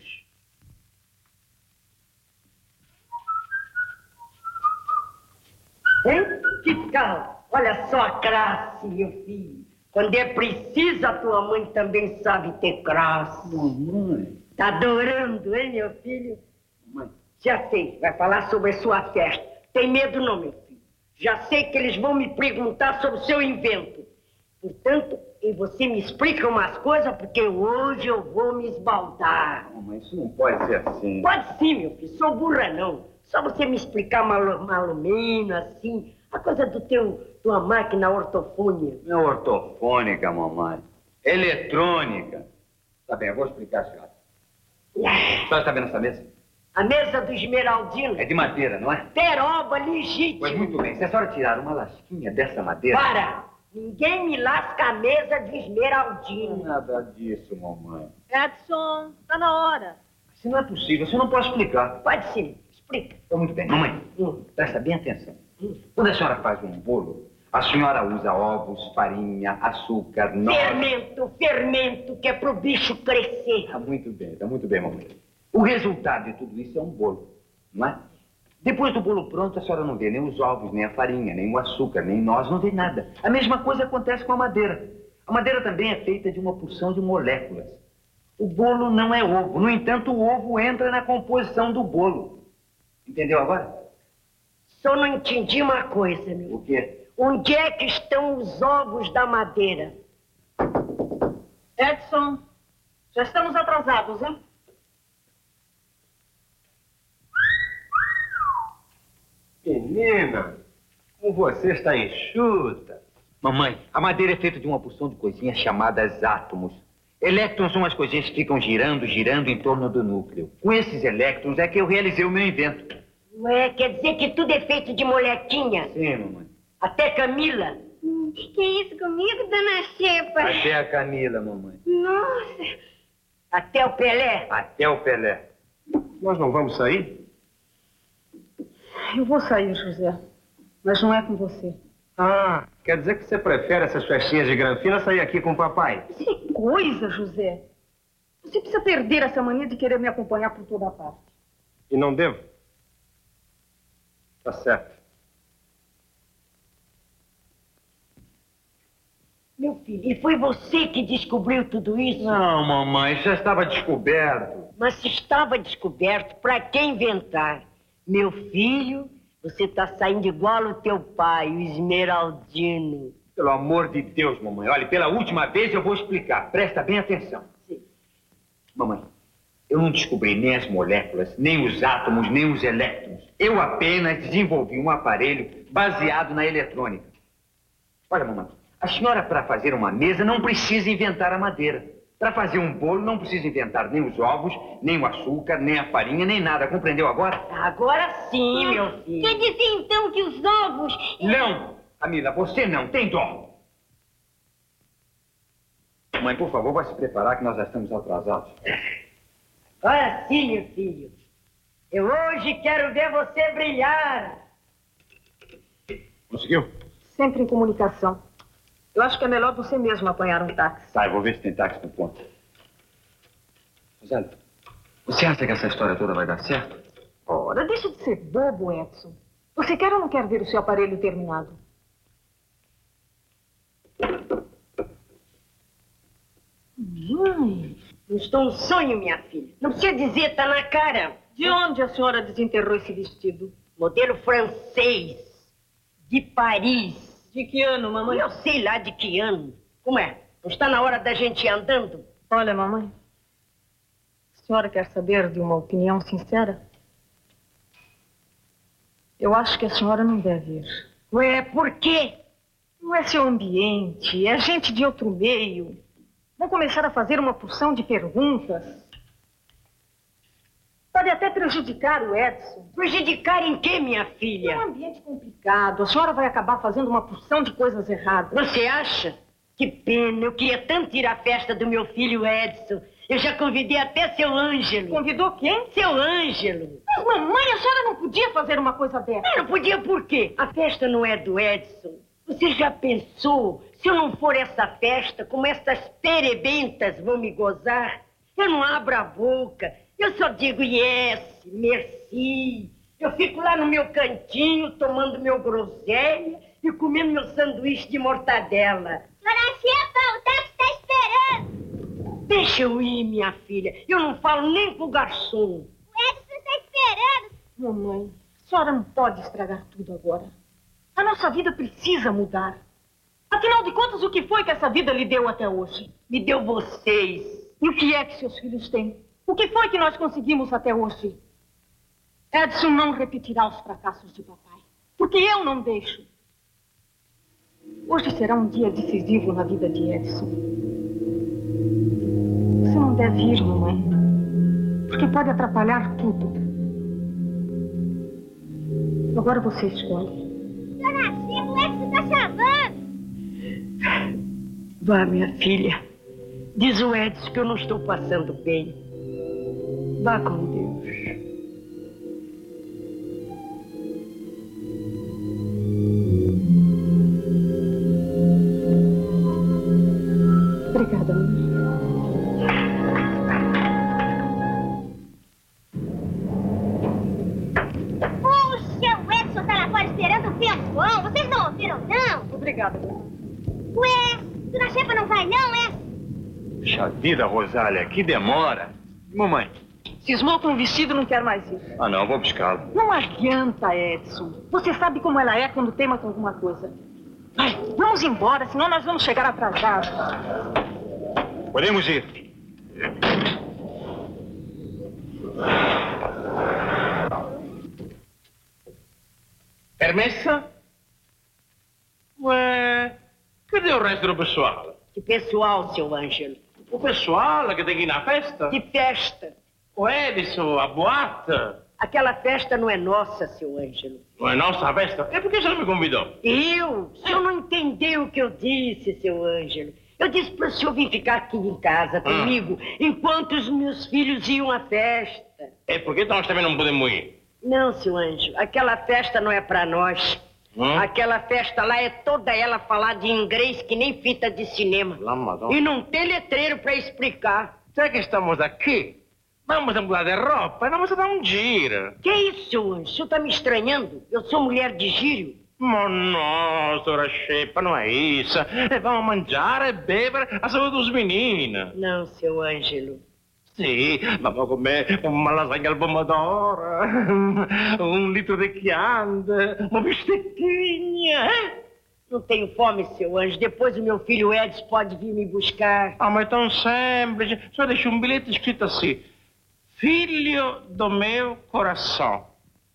Speaker 1: Hein? Que tal? Olha só a classe, meu filho. Quando é preciso, a tua mãe também sabe ter classe.
Speaker 6: Mamãe.
Speaker 1: Tá adorando, hein, meu filho?
Speaker 6: Mãe.
Speaker 1: Já sei, vai falar sobre a sua festa. Tem medo não, meu filho. Já sei que eles vão me perguntar sobre o seu invento. Portanto, e você me explica umas coisas, porque hoje eu vou me esbaldar.
Speaker 6: Mamãe, isso não pode ser assim.
Speaker 1: Pode sim, meu filho. Sou burra, não. Só você me explicar malumino, assim, a coisa tua máquina ortofônica.
Speaker 6: Não é ortofônica, mamãe. Eletrônica. Tá bem, eu vou explicar a senhora. A senhora está vendo essa mesa?
Speaker 1: A mesa do Esmeraldino.
Speaker 6: É de madeira, não é?
Speaker 1: Peroba legítima.
Speaker 6: Pois muito bem. Se a senhora tirar uma lasquinha dessa madeira...
Speaker 1: Para! Ninguém me lasca a mesa de Esmeraldino.
Speaker 6: Nada disso, mamãe.
Speaker 7: Edson, tá na hora.
Speaker 6: Se não é possível, você não pode explicar.
Speaker 1: Pode sim, explica.
Speaker 6: Então, muito bem. Mamãe, presta bem atenção. Quando a senhora faz um bolo, a senhora usa ovos, farinha, açúcar, noz...
Speaker 1: Fermento, que é pro bicho crescer.
Speaker 6: Tá muito bem, mamãe. O resultado de tudo isso é um bolo, não é? Depois do bolo pronto, a senhora não vê nem os ovos, nem a farinha, nem o açúcar, nem nós, não vê nada. A mesma coisa acontece com a madeira. A madeira também é feita de uma porção de moléculas. O bolo não é ovo. No entanto, o ovo entra na composição do bolo. Entendeu agora?
Speaker 1: Só não entendi uma coisa, meu.
Speaker 6: O quê?
Speaker 1: Onde é que estão os ovos da madeira?
Speaker 7: Edson, já estamos atrasados, hein?
Speaker 11: Menina, como você está enxuta.
Speaker 6: Mamãe, a madeira é feita de uma porção de coisinhas chamadas átomos. Elétrons são as coisinhas que ficam girando em torno do núcleo. Com esses elétrons é que eu realizei o meu invento.
Speaker 1: Ué, quer dizer que tudo é feito de molequinha?
Speaker 6: Sim, mamãe.
Speaker 1: Até Camila?
Speaker 2: Que é isso comigo, dona Xepa?
Speaker 6: Até a Camila, mamãe.
Speaker 2: Nossa.
Speaker 1: Até o Pelé?
Speaker 6: Até o Pelé.
Speaker 11: Nós não vamos sair?
Speaker 7: Eu vou sair, José. Mas não é com você.
Speaker 11: Ah, quer dizer que você prefere essas festinhas de granfina sair aqui com o papai?
Speaker 7: Que coisa, José. Você precisa perder essa mania de querer me acompanhar por toda parte.
Speaker 11: E não devo? Tá certo.
Speaker 1: Meu filho, e foi você que descobriu tudo isso?
Speaker 6: Não, mamãe, já estava descoberto.
Speaker 1: Mas se estava descoberto, para que inventar? Meu filho, você está saindo igual o teu pai, o Esmeraldino.
Speaker 6: Pelo amor de Deus, mamãe. Olha, pela última vez eu vou explicar. Presta bem atenção.
Speaker 1: Sim.
Speaker 6: Mamãe, eu não descobri nem as moléculas, nem os átomos, nem os elétrons. Eu apenas desenvolvi um aparelho baseado na eletrônica. Olha, mamãe, a senhora, para fazer uma mesa, não precisa inventar a madeira. Para fazer um bolo, não precisa inventar nem os ovos, nem o açúcar, nem a farinha, nem nada. Compreendeu agora?
Speaker 1: Agora sim, meu filho.
Speaker 2: Quer dizer, então, que os ovos...
Speaker 6: Não! Camila, você não tem dó. Mãe, por favor, vai se preparar que nós já estamos atrasados.
Speaker 1: Agora sim, meu filho. Eu hoje quero ver você brilhar.
Speaker 11: Conseguiu?
Speaker 7: Sempre em comunicação. Eu acho que é melhor você mesmo apanhar um táxi.
Speaker 6: Tá, eu vou ver se tem táxi no ponto. Rosélio, você acha que essa história toda vai dar certo?
Speaker 7: Ora, deixa de ser bobo, Edson. Você quer ou não quer ver o seu aparelho terminado?
Speaker 1: Mãe, não estou um sonho, minha filha. Não precisa dizer, tá na cara.
Speaker 7: De onde a senhora desenterrou esse vestido?
Speaker 1: Modelo francês, de Paris.
Speaker 7: De que ano, mamãe?
Speaker 1: Eu sei lá de que ano. Como é? Não está na hora da gente ir andando?
Speaker 7: Olha, mamãe, a senhora quer saber de uma opinião sincera? Eu acho que a senhora não deve ir.
Speaker 1: Ué, por quê?
Speaker 7: Não é seu ambiente, é gente de outro meio. Vão começar a fazer uma porção de perguntas. Pode até prejudicar o Edson.
Speaker 1: Prejudicar em quê, minha filha?
Speaker 7: É um ambiente complicado. A senhora vai acabar fazendo uma porção de coisas erradas.
Speaker 1: Você acha? Que pena. Eu queria tanto ir à festa do meu filho Edson. Eu já convidei até seu Ângelo.
Speaker 7: Convidou quem?
Speaker 1: Seu Ângelo.
Speaker 7: Mas, mamãe, a senhora não podia fazer uma coisa dessa.
Speaker 1: Eu não podia por quê? A festa não é do Edson. Você já pensou, se eu não for essa festa, como essas perebentas vão me gozar? Eu não abro a boca. Eu só digo yes, merci. Eu fico lá no meu cantinho, tomando meu groselha e comendo meu sanduíche de mortadela.
Speaker 2: Dona Xepa, o táxi está esperando.
Speaker 1: Deixa eu ir, minha filha. Eu não falo nem com o garçom.
Speaker 2: O Edson está esperando.
Speaker 7: Mamãe, a senhora não pode estragar tudo agora. A nossa vida precisa mudar. Afinal de contas, o que foi que essa vida lhe deu até hoje?
Speaker 1: Me deu vocês.
Speaker 7: E o que é que seus filhos têm? O que foi que nós conseguimos até hoje? Edson não repetirá os fracassos de papai. Porque eu não deixo. Hoje será um dia decisivo na vida de Edson. Você não deve ir, mamãe. Porque pode atrapalhar tudo. Agora você escolhe.
Speaker 2: Dona Xepa, o Edson está chamando.
Speaker 1: Vá, minha filha. Diz o Edson que eu não estou passando bem. Vá com Deus.
Speaker 7: Obrigada, mamãe.
Speaker 2: Puxa, o Edson está lá fora esperando o pessoal. Vocês não ouviram, não?
Speaker 7: Obrigada, mamãe.
Speaker 2: Ué, Dona Xepa não vai, não, é?
Speaker 11: Puxa vida, Rosália, que demora. Mamãe.
Speaker 7: Cismou com o vestido e não quer mais ir.
Speaker 11: Ah, não, vou buscá-lo.
Speaker 7: Não adianta, Edson. Você sabe como ela é quando teima com alguma coisa. Ai, vamos embora, senão nós vamos chegar atrasados.
Speaker 11: Podemos ir.
Speaker 9: Permessa? Ué, cadê o resto do pessoal?
Speaker 1: Que pessoal, seu Ângelo?
Speaker 9: O pessoal que tem que ir na festa?
Speaker 1: Que festa?
Speaker 9: O Edson, a boate?
Speaker 1: Aquela festa não é nossa, seu Ângelo.
Speaker 9: Não é nossa a festa? E por que você não me convidou?
Speaker 1: O senhor não entendeu o que eu disse, seu Ângelo. Eu disse para o senhor vir ficar aqui em casa comigo enquanto os meus filhos iam à festa.
Speaker 9: É porque nós também não podemos ir.
Speaker 1: Não, seu Ângelo, aquela festa não é para nós. Aquela festa lá é toda ela falar de inglês que nem fita de cinema. E não tem letreiro pra explicar.
Speaker 9: Já que estamos aqui, vamos mudar de roupa e vamos dar um giro.
Speaker 1: Que isso, seu anjo? O senhor tá me estranhando? Eu sou mulher de gírio.
Speaker 9: Ma no, senhora Xepa, não é isso. Vamos mangiare e beber a saúde dos meninos.
Speaker 1: Não, seu Ângelo.
Speaker 9: Sim, vamos comer uma lasanha al pomodoro, um litro de quianda, uma bistequinha,
Speaker 1: Não tenho fome, seu anjo. Depois o meu filho Edson pode vir me buscar.
Speaker 9: Ah, mas é tão simples. Só deixa um bilhete escrito assim. Filho do meu coração.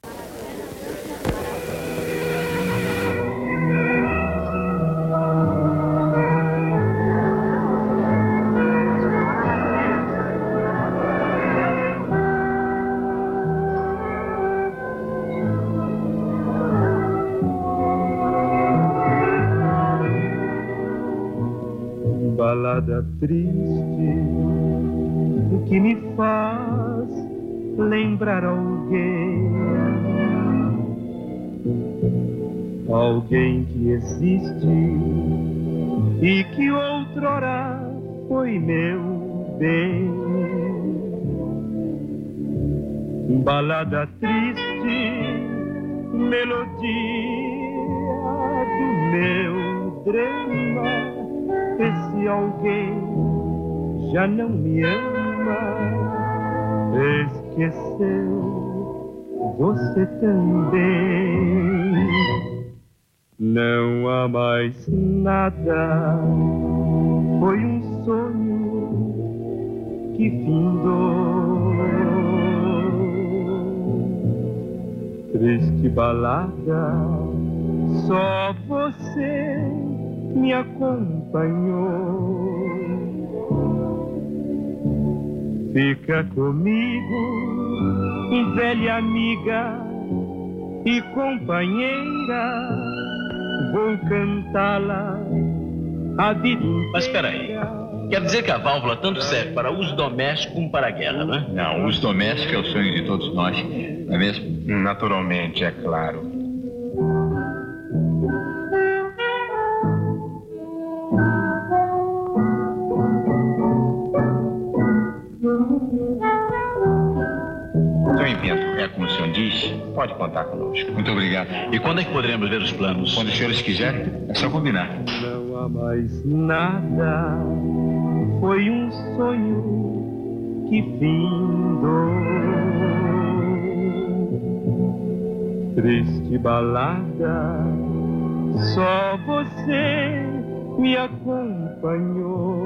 Speaker 13: Balada triste que me faz lembrar alguém que existe e que outrora foi meu bem. Balada triste, melodia do meu drama. Esse alguém já não me ama, esqueceu você também. Não há mais nada, foi um sonho que findou. Triste balada, só você me acompanhou. Fica comigo, velha amiga e companheira, vou cantá-la a vida inteira.
Speaker 12: Mas espera aí, quer dizer que a válvula tanto serve para uso doméstico como para a guerra, não é?
Speaker 6: Não, o uso doméstico é o sonho de todos nós, não é mesmo?
Speaker 11: Naturalmente, é claro.
Speaker 6: Seu invento é como o senhor diz, pode contar conosco. Muito obrigado.
Speaker 12: E quando é que poderemos ver os planos?
Speaker 6: Quando os senhores quiserem, é só combinar.
Speaker 13: Não há mais nada, foi um sonho que findou. Triste balada, só você me acompanhou.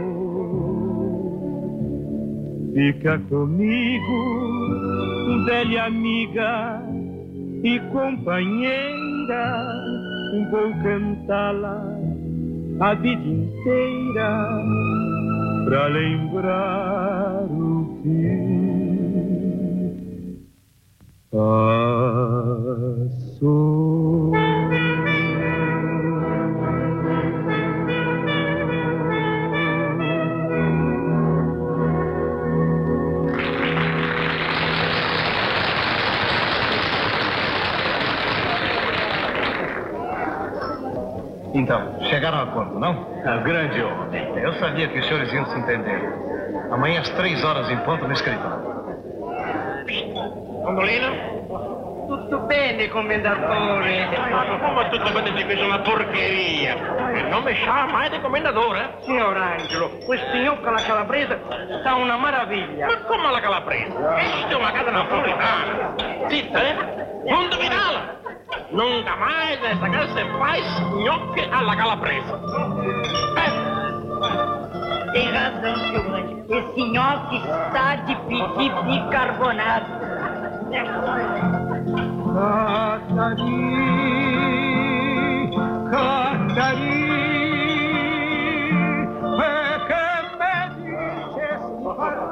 Speaker 13: Fica comigo, velha amiga e companheira, vou cantá-la a vida inteira pra lembrar o que passou.
Speaker 11: Então, chegaram a acordo, não?
Speaker 12: Grande homem.
Speaker 11: Eu sabia que os senhores iam se entender. Amanhã às 3 horas em ponto no escritório.
Speaker 9: Gondolino?
Speaker 1: Tutto bene, commendatore.
Speaker 9: Come tutto bene di questa è una porcheria? E non mi chiama mai di commendatore?
Speaker 1: Signor Angelo, questo gnocco alla calabrese sta una meraviglia.
Speaker 9: Ma come alla calabrese? Questa è una casa napoletana. Zitta, non indovinala! Nunca mais nessa casa se faz gnocchi alla calabrese.
Speaker 1: Tem razão, seu anjo. Esse nhoque está de pedir bicarbonato.
Speaker 13: Cantari, perché me dicesti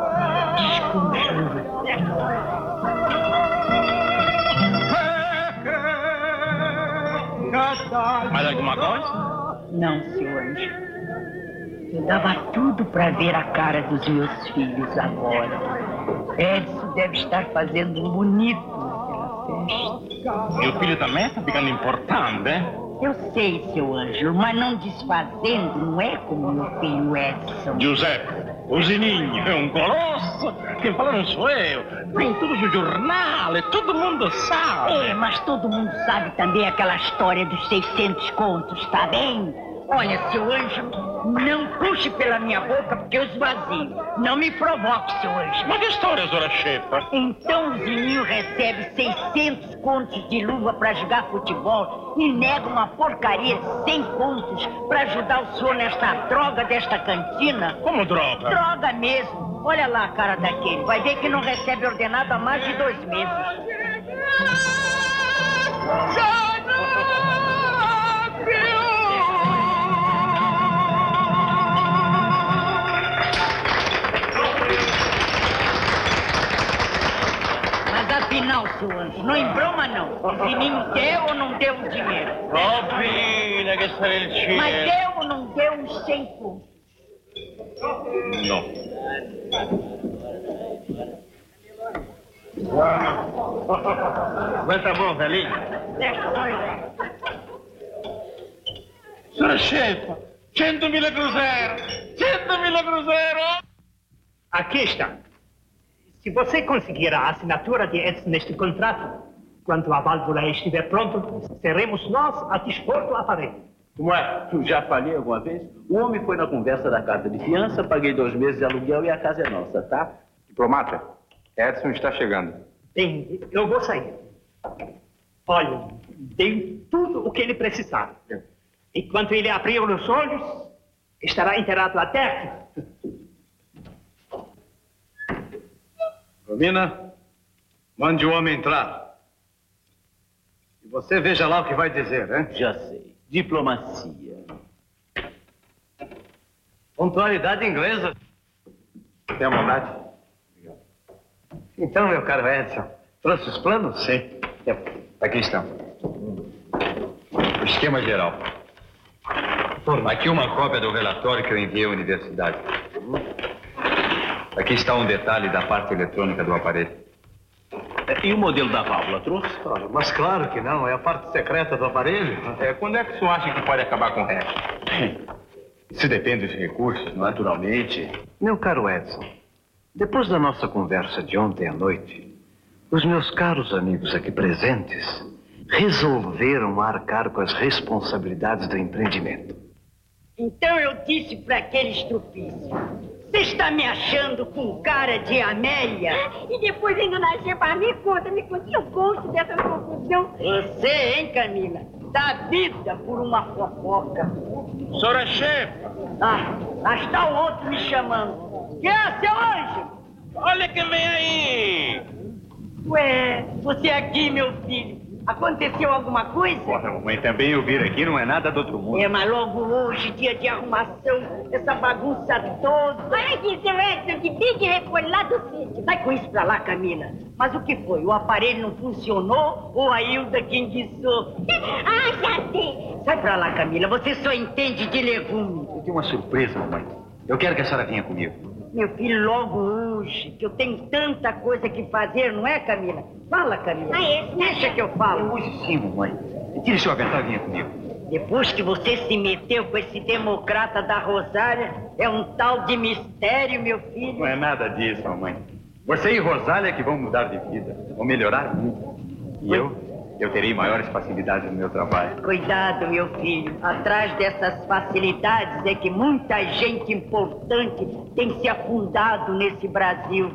Speaker 9: Mais alguma coisa?
Speaker 1: Não, seu anjo. Eu dava tudo para ver a cara dos meus filhos agora. Edson deve estar fazendo um bonito naquela festa.
Speaker 9: Meu filho também está ficando importante, hein?
Speaker 1: Eu sei, seu Ângelo, mas não desfazendo não é como meu filho Edson.
Speaker 9: Giuseppe, o Zininho é um colosso. Quem fala não sou eu. Vem tudo no jornal, todo mundo sabe.
Speaker 1: É, mas todo mundo sabe também aquela história dos 600 contos, tá bem? Olha, seu Ângelo, não puxe pela minha boca porque eu esvazio. Não me provoque, seu Ângelo.
Speaker 9: Mas que história, senhora chefa?
Speaker 1: Então o Zininho recebe 600 contos de luva para jogar futebol e nega uma porcaria de 100 contos para ajudar o senhor nesta droga desta cantina?
Speaker 9: Como droga?
Speaker 1: Droga mesmo. Olha lá a cara daquele. Vai ver que não recebe ordenado há mais de 2 meses. Afinal, seu Anjo, não embroma não. O Zininho deu ou não deu o dinheiro?
Speaker 9: Robina, que sarelcina.
Speaker 1: Mas deu ou não deu os 100 contos?
Speaker 9: Não.
Speaker 11: Mas tá bom, velhinho?
Speaker 9: Senhora chefa, 100.000 cruzeiros! 100.000 cruzeiros!
Speaker 8: Aqui está. Se você conseguir a assinatura de Edson neste contrato, quando a válvula estiver pronta, seremos nós a dispor do aparelho.
Speaker 12: Como é? Eu já falei alguma vez? O homem foi na conversa da carta de fiança, paguei 2 meses de aluguel e a casa é nossa, tá?
Speaker 6: Diplomata, Edson está chegando.
Speaker 8: Bem, eu vou sair. Olha, dei tudo o que ele precisar. E quando ele abrir os olhos, estará enterrado à terra.
Speaker 11: Romina, mande o homem entrar. E você veja lá o que vai dizer, hein?
Speaker 12: Já sei. Diplomacia.
Speaker 11: Pontualidade inglesa.
Speaker 6: Tem a bondade?
Speaker 11: Então, meu caro Edson, trouxe os planos?
Speaker 6: Sim. Aqui estão. O esquema geral. Aqui uma cópia do relatório que eu enviei à universidade. Aqui está um detalhe da parte eletrônica do aparelho.
Speaker 12: E o modelo da válvula, trouxe?
Speaker 11: Mas claro que não, é a parte secreta do aparelho.
Speaker 6: Quando é que o senhor acha que pode acabar com o resto? Isso depende dos recursos, não é?
Speaker 11: Naturalmente. Meu caro Edson, depois da nossa conversa de ontem à noite, os meus caros amigos aqui presentes resolveram arcar com as responsabilidades do empreendimento.
Speaker 1: Então eu disse para aquele estrupício: você está me achando com cara de Amélia?
Speaker 2: E depois ainda na xepa, me conta, eu gosto dessa confusão.
Speaker 1: Você, hein, Camila? Dá vida por uma fofoca.
Speaker 9: Senhora chefa!
Speaker 1: Lá está o outro me chamando. Que é, seu Anjo?
Speaker 9: Olha quem vem aí!
Speaker 1: Ué, você aqui, meu filho. Aconteceu alguma coisa?
Speaker 6: Porra, mamãe, também eu vir aqui não é nada do outro mundo.
Speaker 1: Mas logo hoje, dia de arrumação, essa bagunça toda.
Speaker 2: Olha aqui, seu Edson, que tem que recolher lá do sítio.
Speaker 1: Vai com isso pra lá, Camila. Mas o que foi? O aparelho não funcionou ou a Hilda que enguiçou?
Speaker 2: Já sei.
Speaker 1: Sai pra lá, Camila. Você só entende de legume.
Speaker 6: Eu tenho uma surpresa, mamãe. Eu quero que a senhora venha comigo.
Speaker 1: Meu filho, logo hoje, que eu tenho tanta coisa que fazer, não é, Camila? Fala, Camila. Deixa que eu falo.
Speaker 6: Hoje sim, mamãe. Tire seu avental e venha comigo.
Speaker 1: Depois que você se meteu com esse democrata da Rosália, é um tal de mistério, meu filho.
Speaker 6: Não é nada disso, mamãe. Você e Rosália que vão mudar de vida. Vão melhorar muito. E eu terei maiores facilidades no meu trabalho.
Speaker 1: Cuidado, meu filho. Atrás dessas facilidades é que muita gente importante tem se afundado nesse Brasil.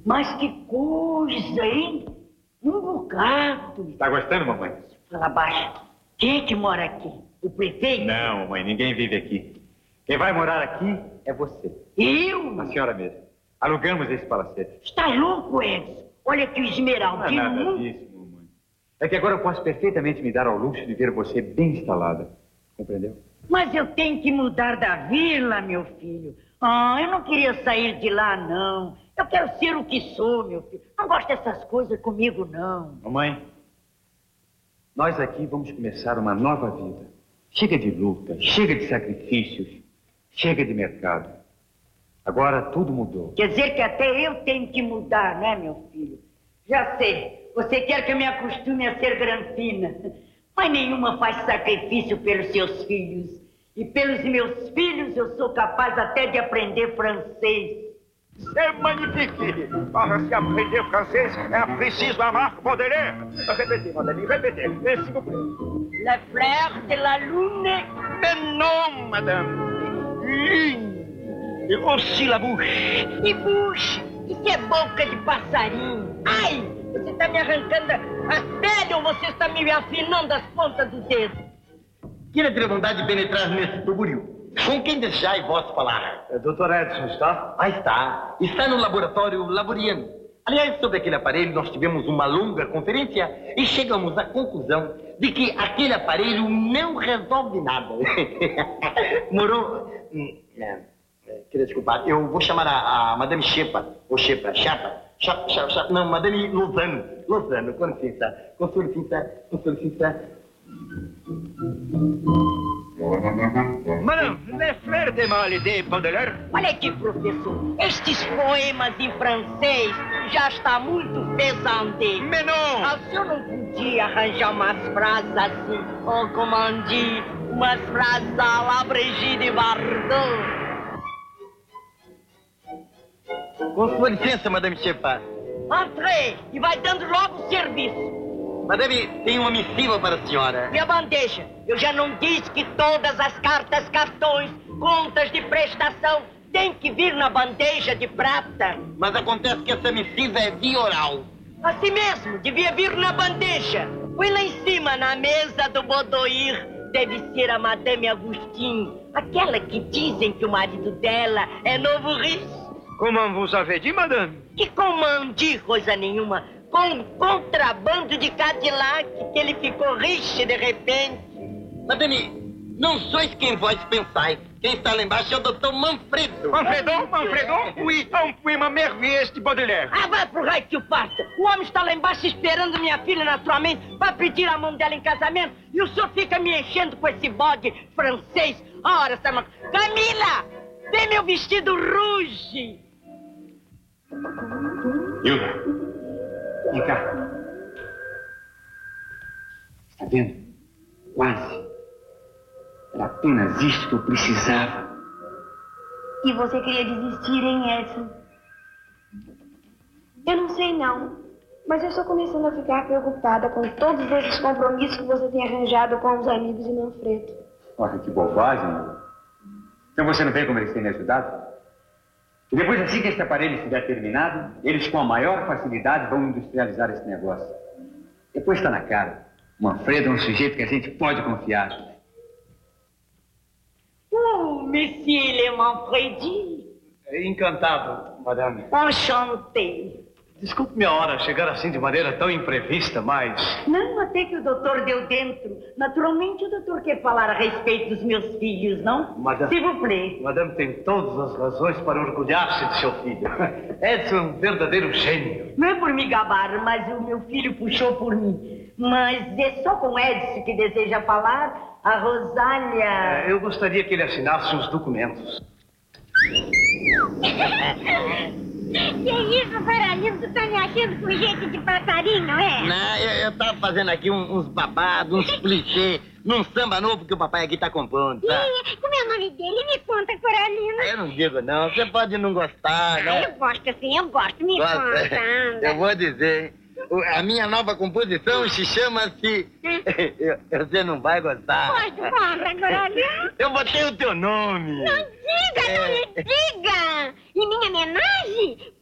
Speaker 1: Mas que coisa, hein? Um bocado.
Speaker 6: Tá gostando, mamãe?
Speaker 1: Fala baixo. Quem é que mora aqui? O prefeito?
Speaker 6: Não, mamãe, ninguém vive aqui. Quem vai morar aqui é você.
Speaker 1: Eu?
Speaker 6: A senhora mesmo. Alugamos esse palacete.
Speaker 1: Está louco, Edson? Olha que o Esmeraldino...
Speaker 6: Não é nada disso, mamãe. É que agora eu posso perfeitamente me dar ao luxo de ver você bem instalada. Compreendeu?
Speaker 1: Mas eu tenho que mudar da vila, meu filho. Eu não queria sair de lá, não. Eu quero ser o que sou, meu filho. Não gosto dessas coisas comigo, não.
Speaker 6: Mamãe, nós aqui vamos começar uma nova vida. Chega de luta, chega de sacrifícios, chega de mercado. Agora tudo mudou.
Speaker 1: Quer dizer que até eu tenho que mudar, né, meu filho? Já sei. Você quer que eu me acostume a ser granfina. Mas nenhuma faz sacrifício pelos seus filhos. E pelos meus filhos eu sou capaz até de aprender francês.
Speaker 4: C'est magnifique! Para se aprender francês, é preciso amar Baudelaire. Répétez, madame, répétez, s'il vous plaît.
Speaker 1: La fleur de la lune.
Speaker 4: Mais non, madame. Lune. Et aussi la bouche.
Speaker 1: E buche? Isso é boca de passarinho. Ai, você está me arrancando as pele ou você está me afinando as pontas do dedo?
Speaker 5: Queira ter vontade de penetrar nesse tuburio. Com quem desejai vosso falar?
Speaker 11: Dr. Edson, está?
Speaker 5: Está. Está no laboratório Laboriano. Aliás, sobre aquele aparelho, nós tivemos uma longa conferência e chegamos à conclusão de que aquele aparelho não resolve nada. Moro... Queria desculpar, eu vou chamar a Madame Chapa, ou Chapa, não, Madame Lozano, com licença,
Speaker 4: Madame, les fleurs de mal de Baudelaire.
Speaker 1: Olha aqui, professor, estes poemas em francês já está muito pesante.
Speaker 4: Mais non!
Speaker 1: O senhor não podia arranjar umas frases assim, ou como diz, umas frases à la Brigitte de Bardot?
Speaker 5: Com sua licença, Madame Chapa.
Speaker 1: Entrei e vai dando logo o serviço.
Speaker 5: Madame, tem uma missiva para a senhora.
Speaker 1: Minha bandeja, eu já não disse que todas as cartas, cartões, contas de prestação têm que vir na bandeja de prata?
Speaker 5: Mas acontece que essa missiva é via oral.
Speaker 1: Assim mesmo, devia vir na bandeja. Foi lá em cima, na mesa do Baudoir. Deve ser a Madame Agustin, aquela que dizem que o marido dela é novo rico.
Speaker 4: Comment vous avez dit, madame?
Speaker 1: Que comandi coisa nenhuma. Com um contrabando de Cadillac, que ele ficou rico de repente.
Speaker 5: Madame, não sois quem vós pensais. Quem está lá embaixo é o Dr. Manfredo.
Speaker 4: Manfredo? Oui, um poema merveilleux de Baudelaire.
Speaker 1: Vai pro raio que o parta. O homem está lá embaixo esperando minha filha naturalmente para pedir a mão dela em casamento e o senhor fica me enchendo com esse bode francês. Ora, Camila, vem meu vestido rouge.
Speaker 6: Hilda, vem cá. Está vendo? Quase. Era apenas isto que eu precisava.
Speaker 2: E você queria desistir, hein, Edson? Eu não sei, não. Mas eu estou começando a ficar preocupada com todos esses compromissos que você tem arranjado com os amigos de Manfredo.
Speaker 6: Olha, que bobagem, meu. Então você não vê como eles têm me ajudado? E depois, assim que este aparelho estiver terminado, eles com a maior facilidade vão industrializar esse negócio. Depois está na cara. O Manfredo é um sujeito que a gente pode confiar.
Speaker 1: Monsieur Le Manfredi.
Speaker 11: Encantado, madame.
Speaker 1: Enchanté.
Speaker 11: Desculpe minha hora chegar assim de maneira tão imprevista, mas...
Speaker 1: Não, até que o doutor deu dentro. Naturalmente, o doutor quer falar a respeito dos meus filhos, não?
Speaker 11: Madame,
Speaker 1: s'il vous plaît.
Speaker 11: Madame tem todas as razões para orgulhar-se de seu filho. Edson é um verdadeiro gênio.
Speaker 1: Não é por me gabar, mas o meu filho puxou por mim. Mas é só com Edson que deseja falar. A Rosália...
Speaker 11: Eu gostaria que ele assinasse os documentos.
Speaker 2: Que isso, Coralino? Tu tá me achando com jeito de passarinho, não é?
Speaker 5: Não, eu tava fazendo aqui uns babados, uns clichês, num samba novo que o papai aqui tá compondo, tá?
Speaker 2: Como é o nome dele? Me conta, Coralino.
Speaker 5: Eu não digo não, você pode não gostar, né?
Speaker 2: Eu gosto sim, eu gosto. Me
Speaker 5: Gosta?
Speaker 2: conta.
Speaker 5: Eu vou dizer, a minha nova composição se chama-se... Você não vai gostar.
Speaker 2: Pode, conta, Coralino.
Speaker 5: Eu botei o teu nome.
Speaker 2: Não diga, não me diga! E minha homenagem?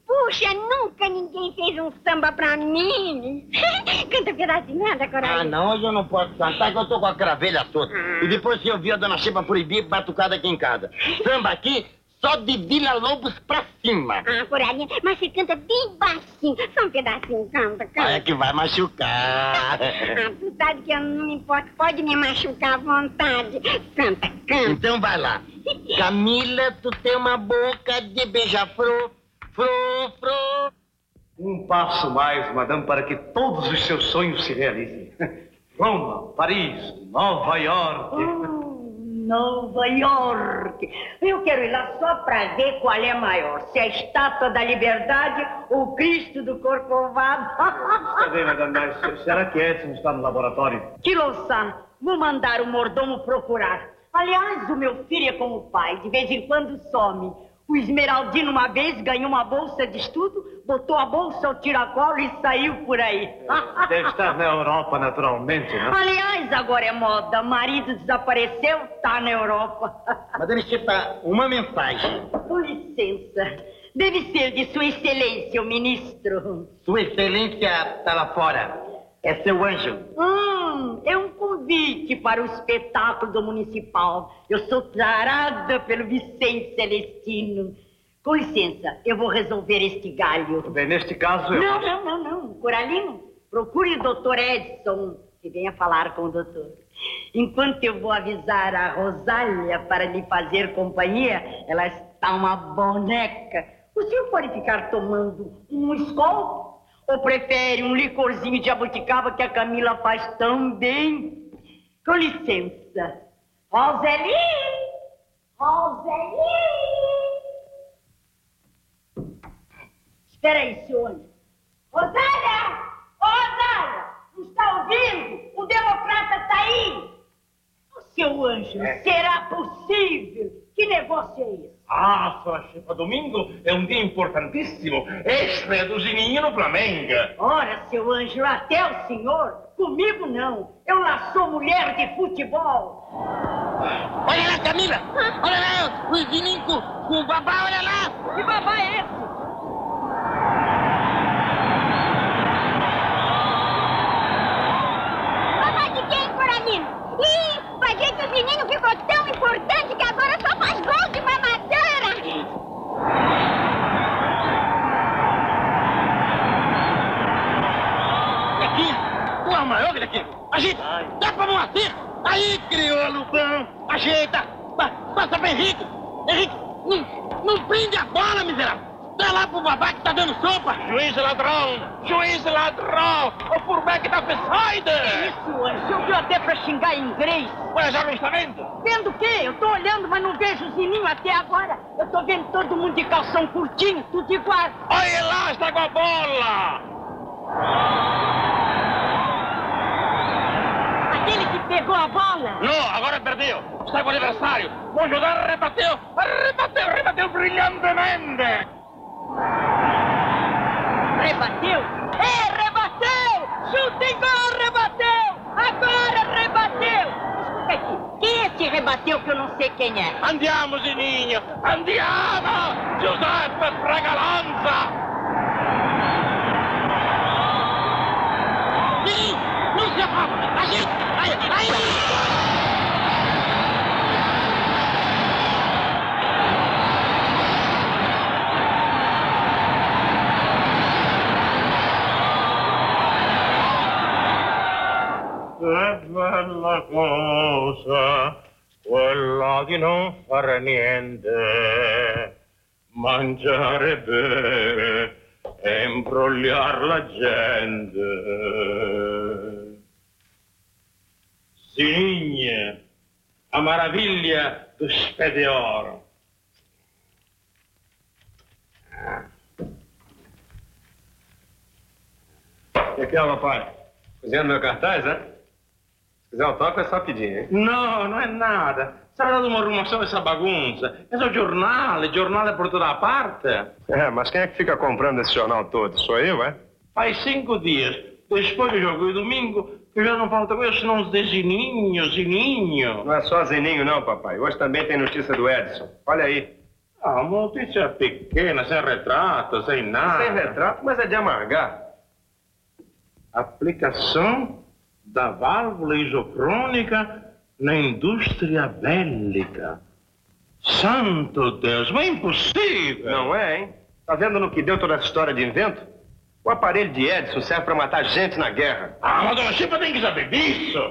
Speaker 2: Puxa, nunca ninguém fez um samba pra mim. Canta um pedacinho, nada, Coraline.
Speaker 5: Ah, não, hoje eu não posso cantar, que eu tô com a cravelha solta. E depois se eu vi a dona Xepa proibir batucada aqui em casa. Samba aqui, só de Vila Lobos pra cima.
Speaker 2: Ah, Coraline, mas você canta bem baixinho. Só um pedacinho, canta.
Speaker 5: Ah, é que vai machucar.
Speaker 2: Ah, tu sabe que eu não me importo, pode me machucar à vontade. Canta.
Speaker 5: Então vai lá. Camila, tu tem uma boca de beija-flor. Fro.
Speaker 11: Um passo mais, madame, para que todos os seus sonhos se realizem. Roma, Paris, Nova York.
Speaker 1: Nova York. Eu quero ir lá só para ver qual é maior. Se é a Estátua da Liberdade ou o Cristo do Corcovado.
Speaker 11: Está bem, madame, mas será que Edson está no laboratório?
Speaker 1: Que louça. Vou mandar o mordomo procurar. Aliás, o meu filho é como o pai. De vez em quando some. O Esmeraldino uma vez ganhou uma bolsa de estudo, botou a bolsa ao tiracolo e saiu por aí.
Speaker 11: Deve estar na Europa, naturalmente, né?
Speaker 1: Aliás, agora é moda. Marido desapareceu, tá na Europa.
Speaker 5: Madame Xepa, uma mensagem.
Speaker 1: Com licença. Deve ser de Sua Excelência, o ministro.
Speaker 5: Sua Excelência está lá fora. É seu anjo.
Speaker 1: É um convite para o espetáculo do Municipal. Eu sou tarada pelo Vicente Celestino. Com licença, eu vou resolver este galho.
Speaker 11: Bem, neste caso eu...
Speaker 1: Não. Coralino, procure o doutor Edson, que venha falar com o doutor. Enquanto eu vou avisar a Rosália para lhe fazer companhia, ela está uma boneca. O senhor pode ficar tomando um Skol? Ou prefere um licorzinho de jabuticaba que a Camila faz tão bem? Com licença. Roseli! Espera aí, senhor. Rosália! Rosália! Não está ouvindo? O democrata está aí! Seu anjo, será possível? Que negócio é esse?
Speaker 9: Ah, sua Xepa, domingo é um dia importantíssimo. Estreia do Zininho no Flamengo.
Speaker 1: Ora, seu anjo, até o senhor? Comigo não. Eu lá sou mulher de futebol.
Speaker 5: Olha lá, Camila! Olha lá, o Zininho com o babá, olha lá!
Speaker 1: Que babá é esse?
Speaker 2: Babá de quem, Coraline? Ih, pra gente o menino ficou tão importante que agora só faz gol de mamadeira.
Speaker 5: Aqui, tu é o maior daqui. Agita, dá pra Moacir. Aí, crioulo bom, ajeita. Passa pra Henrique. Henrique, não prende a bola, miserável. Dá lá pro babá que tá dando sopa.
Speaker 9: Juiz ladrão. O fullback tá offside.
Speaker 1: Que isso, anjo? Eu vi até pra xingar em inglês.
Speaker 9: Ué, já não está vendo?
Speaker 1: Vendo o quê? Eu tô olhando, mas não vejo o Zininho até agora. Eu tô vendo todo mundo de calção curtinho, tudo igual.
Speaker 9: Olha lá, está com a bola.
Speaker 1: Aquele que pegou a bola?
Speaker 9: Não, agora perdeu. Está com o adversário. Vou ajudar, rebateu brilhantemente.
Speaker 1: Rebateu? Rebateu! Chuta em gol, rebateu! Agora rebateu! Escuta aqui, quem é esse rebateu que eu não sei quem é?
Speaker 9: Andiamo, Zininho, andiamo! Giuseppe Fragalanza!
Speaker 5: Zininho, não se afoga! Agita! Aí!
Speaker 9: Che bella cosa, quella di non fare niente, mangiare e bere e imbrogliar la gente. Zininho, a maravilha do Spedeor.
Speaker 10: O que é, papai? Cozinhando meu cartaz, né? Se quiser um toque, é só pedir, hein?
Speaker 9: No, non è nada. Stava dando uma arrumação essa bagunça. É só jornal por toda parte.
Speaker 10: Mas quem é que fica comprando esse jornal todo? Sou eu, é?
Speaker 9: Faz 5 dias, depois do jogo e domingo, que já não falta coisa senão os de Zininho.
Speaker 10: Não é só Zininho, não, papai. Hoje também tem notícia do Edson. Olha aí.
Speaker 9: Ah, uma notícia pequena, sem retrato, sem nada.
Speaker 10: Sem retrato, mas é de amargar.
Speaker 9: Aplicação da válvula isocrônica na indústria bélica. Santo Deus, mas é impossível.
Speaker 10: Não é, hein? Tá vendo no que deu toda essa história de invento? O aparelho de Edison serve para matar gente na guerra.
Speaker 9: Ah, mas Dona Chipa tem que saber disso.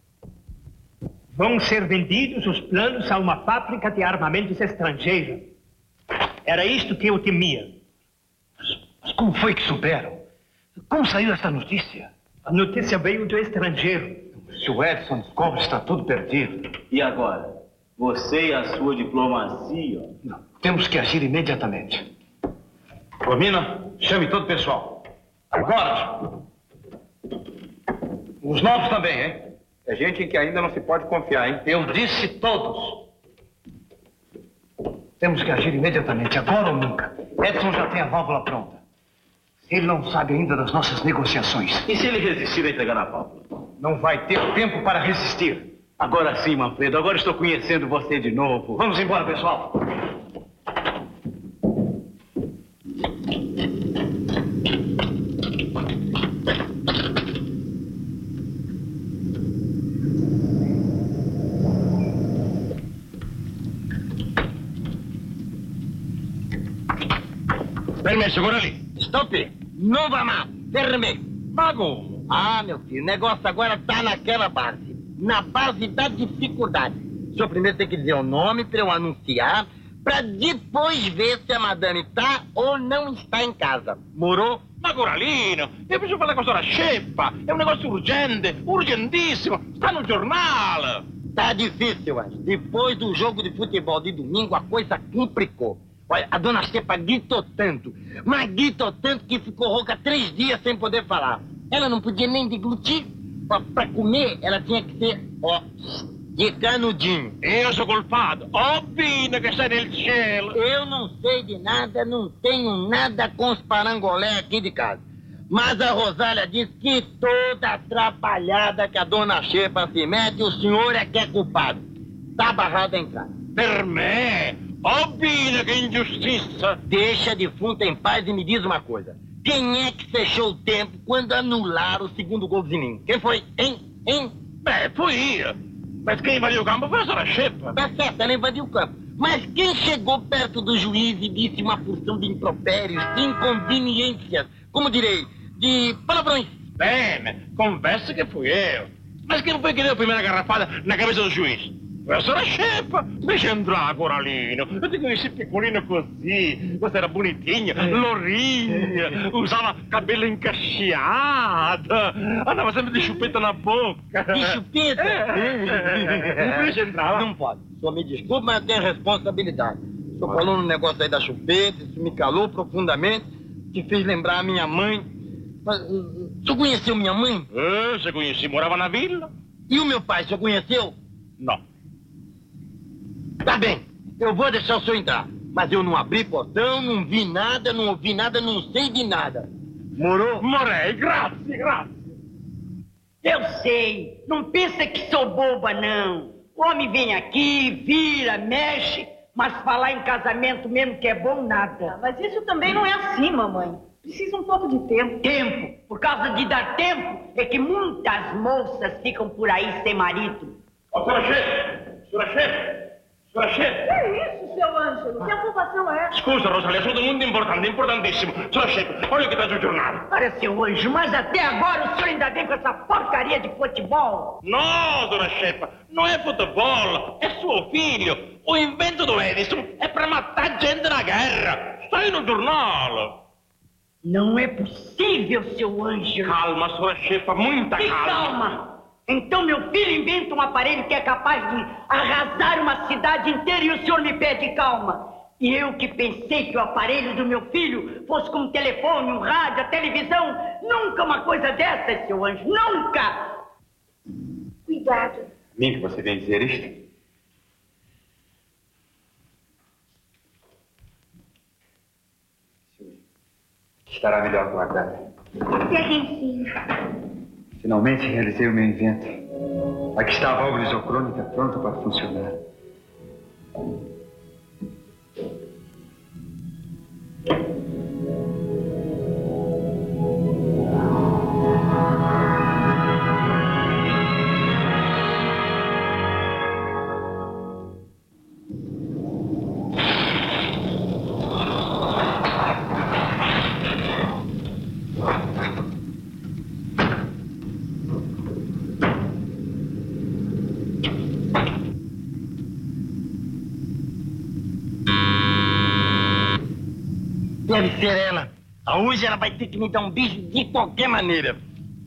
Speaker 8: Vão ser vendidos os planos a uma fábrica de armamentos estrangeira. Era isto que eu temia.
Speaker 11: Mas como foi que souberam? Como saiu essa notícia?
Speaker 8: A notícia veio do estrangeiro.
Speaker 11: Se o Edson descobre, está tudo perdido.
Speaker 12: E agora? Você e a sua diplomacia?
Speaker 11: Não, temos que agir imediatamente.
Speaker 10: Ô, Mina, chame todo o pessoal. Agora! Os novos também, hein? É gente em que ainda não se pode confiar, hein?
Speaker 11: Eu disse todos. Temos que agir imediatamente, agora ou nunca. Edson já tem a válvula pronta. Ele não sabe ainda das nossas negociações.
Speaker 12: E se ele resistir a entregar a válvula?
Speaker 11: Não vai ter tempo para resistir.
Speaker 12: Agora sim, Manfredo. Agora estou conhecendo você de novo.
Speaker 11: Vamos embora, pessoal.
Speaker 9: Ferme, segura ali.
Speaker 5: Stop! Não vá mais! Ferme!
Speaker 9: Mago!
Speaker 5: Ah, meu filho, o negócio agora tá naquela base. Na base da dificuldade. O senhor primeiro tem que dizer o nome para eu anunciar, para depois ver se a madame tá ou não está em casa. Morou?
Speaker 9: Ma Coralino, eu preciso falar com a senhora Xepa. É um negócio urgente, urgentíssimo. Está no jornal.
Speaker 5: Tá difícil, Anjo. Depois do jogo de futebol de domingo, a coisa complicou. Olha, a dona Xepa gritou tanto, mas gritou tanto que ficou rouca 3 dias sem poder falar. Ela não podia nem deglutir. Para comer, ela tinha que ser, de canudinho.
Speaker 9: Eu sou culpado. Ó, Pina, que está no cielo.
Speaker 5: Eu não sei de nada, não tenho nada com os parangolé aqui de casa. Mas a Rosália diz que toda atrapalhada que a dona Xepa se mete, o senhor é que é culpado. Tá barrado em casa.
Speaker 9: Per me? Ó, Pina, que injustiça.
Speaker 5: Deixa a defunta em paz e me diz uma coisa. Quem é que fechou o tempo quando anularam o segundo gol do Zininho? Quem foi, hein?
Speaker 9: Beh, fui eu. Mas quem invadiu o campo foi a senhora Xepa.
Speaker 5: Tá certo, ela invadiu o campo. Mas quem chegou perto do juiz e disse uma porção de impropérios, de inconveniências, como direi, de palavrões?
Speaker 9: Bem, confesso que fui eu. Mas quem foi que deu a primeira garrafada na cabeça do juiz? Foi a senhora Xepa. Deixa entrar, Coralino. Eu te conheci pequenino così. Você era bonitinha, lourinha, usava cabelo encaixeado, andava sempre de chupeta na boca.
Speaker 5: De chupeta?
Speaker 9: Deixa entrar.
Speaker 5: Não pode. O senhor me desculpe, mas eu tenho responsabilidade. O senhor falou no negócio aí da chupeta, isso me calou profundamente, te fez lembrar a minha mãe. Mas, o senhor conheceu minha mãe?
Speaker 9: Você conheci, morava na vila.
Speaker 5: E o meu pai, o senhor conheceu?
Speaker 9: Não.
Speaker 5: Tá bem, eu vou deixar o senhor entrar. Mas eu não abri portão, não vi nada, não ouvi nada, não sei de nada. Morou?
Speaker 9: Morei, graças.
Speaker 1: Eu sei. Não pensa que sou boba, não. O homem vem aqui, vira, mexe, mas falar em casamento mesmo que é bom, nada.
Speaker 7: Mas isso também não é assim, mamãe. Precisa um pouco de tempo.
Speaker 1: Tempo? Por causa de dar tempo, é que muitas moças ficam por aí sem marido.
Speaker 9: Ó, senhora Xepa.
Speaker 7: Que é isso, seu Ângelo? Que aprovação é essa?
Speaker 9: Scusa, Rosalia, sono muito importante, importantissimo. Senhora Xepa, olha o que está no jornal.
Speaker 1: Olha, seu anjo, mas até agora o senhor ainda vem com essa porcaria de futebol.
Speaker 9: Não, dona Xepa, não é futebol, é seu filho. O invento do Edison é para matar gente na guerra. Está aí no jornal.
Speaker 1: Não é possível, seu anjo.
Speaker 9: Calma, senhora Xepa, muita calma.
Speaker 1: Calma. Então meu filho inventa um aparelho que é capaz de arrasar uma cidade inteira e o senhor me pede calma. E eu que pensei que o aparelho do meu filho fosse como um telefone, um rádio, a televisão. Nunca uma coisa dessa, seu anjo, nunca!
Speaker 2: Cuidado.
Speaker 10: Mim que você vem dizer isto? Estará melhor guardada.
Speaker 2: Até aqui em cima.
Speaker 11: Finalmente realizei o meu invento. Aqui está a válvula isocrônica pronta para funcionar.
Speaker 5: Deve ser ela. Hoje ela vai ter que me dar um beijo de qualquer maneira.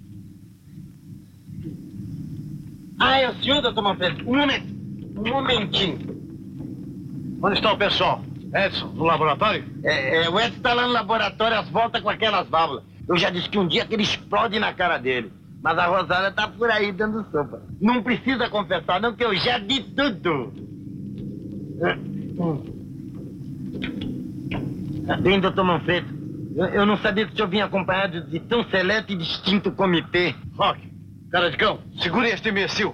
Speaker 5: Ah, é o senhor, doutor Manfredo? Um momentinho.
Speaker 11: Onde está o pessoal? Edson, no laboratório?
Speaker 5: O Edson está lá no laboratório, às voltas com aquelas válvulas. Eu já disse que um dia que ele explode na cara dele. Mas a Rosália tá por aí dando sopa. Não precisa confessar, não, que eu já di tudo. Bem, doutor Manfredo, eu não sabia que o senhor vinha acompanhado de tão seleto e distinto comitê.
Speaker 11: Rock, cara de cão, segure este imbecil.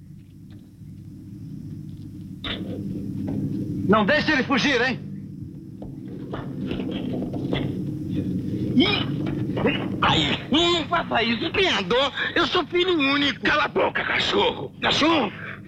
Speaker 11: Não deixe ele fugir, hein?
Speaker 5: Ai, não faça isso, criador. Eu sou filho único.
Speaker 9: Cala a boca, cachorro. Cachorro.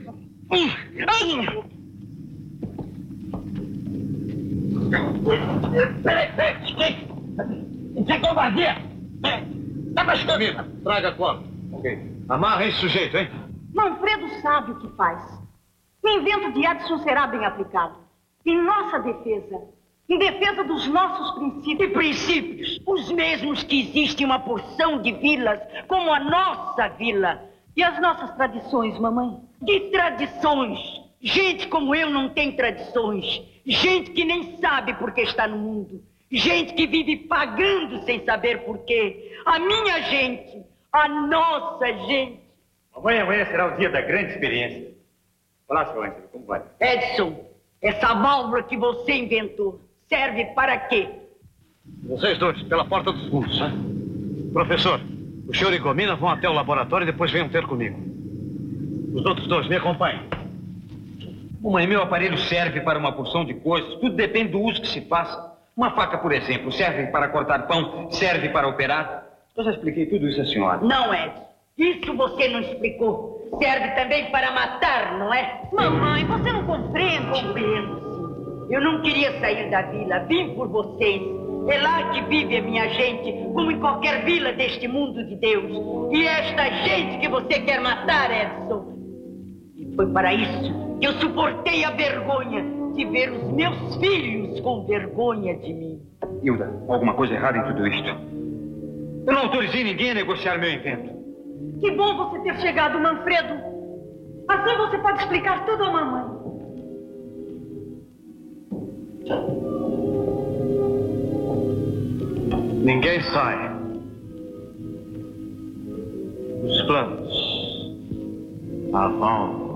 Speaker 5: Peraí. Isso é covardia. Dá pra escrever.
Speaker 11: Traga a cola. Ok. Amarra esse sujeito, hein?
Speaker 7: Manfredo sabe o que faz. O invento de Edson será bem aplicado. Em nossa defesa. Em defesa dos nossos princípios.
Speaker 1: E princípios? Os mesmos que existem uma porção de vilas, como a nossa vila.
Speaker 7: E as nossas tradições, mamãe?
Speaker 1: De tradições. Gente como eu não tem tradições. Gente que nem sabe por que está no mundo. Gente que vive pagando sem saber por quê. A minha gente. A nossa gente.
Speaker 3: Amanhã será o dia da grande experiência. Olá, seu Ângelo, como vai?
Speaker 1: Edson, essa válvula que você inventou serve para quê?
Speaker 11: Vocês dois, pela porta dos fundos, né? Professor, o senhor e Gomina vão até o laboratório e depois venham ter comigo. Os outros dois, me acompanhem.
Speaker 6: Mamãe, meu aparelho serve para uma porção de coisas. Tudo depende do uso que se faça. Uma faca, por exemplo, serve para cortar pão, serve para operar. Eu já expliquei tudo isso à senhora.
Speaker 1: Não, Edson. Isso você não explicou. Serve também para matar, não é?
Speaker 7: Mamãe, você não compreende?
Speaker 1: Compreendo, sim. Eu não queria sair da vila. Vim por vocês. É lá que vive a minha gente, como em qualquer vila deste mundo de Deus. E esta gente que você quer matar, Edson. E foi para isso que eu suportei a vergonha de ver os meus filhos com vergonha de mim.
Speaker 6: Hilda, alguma coisa errada em tudo isto? Eu não autorizei ninguém a negociar meu invento.
Speaker 7: Que bom você ter chegado, Manfredo. Assim você pode explicar tudo à mamãe.
Speaker 11: Ninguém sai. Os planos. Avant.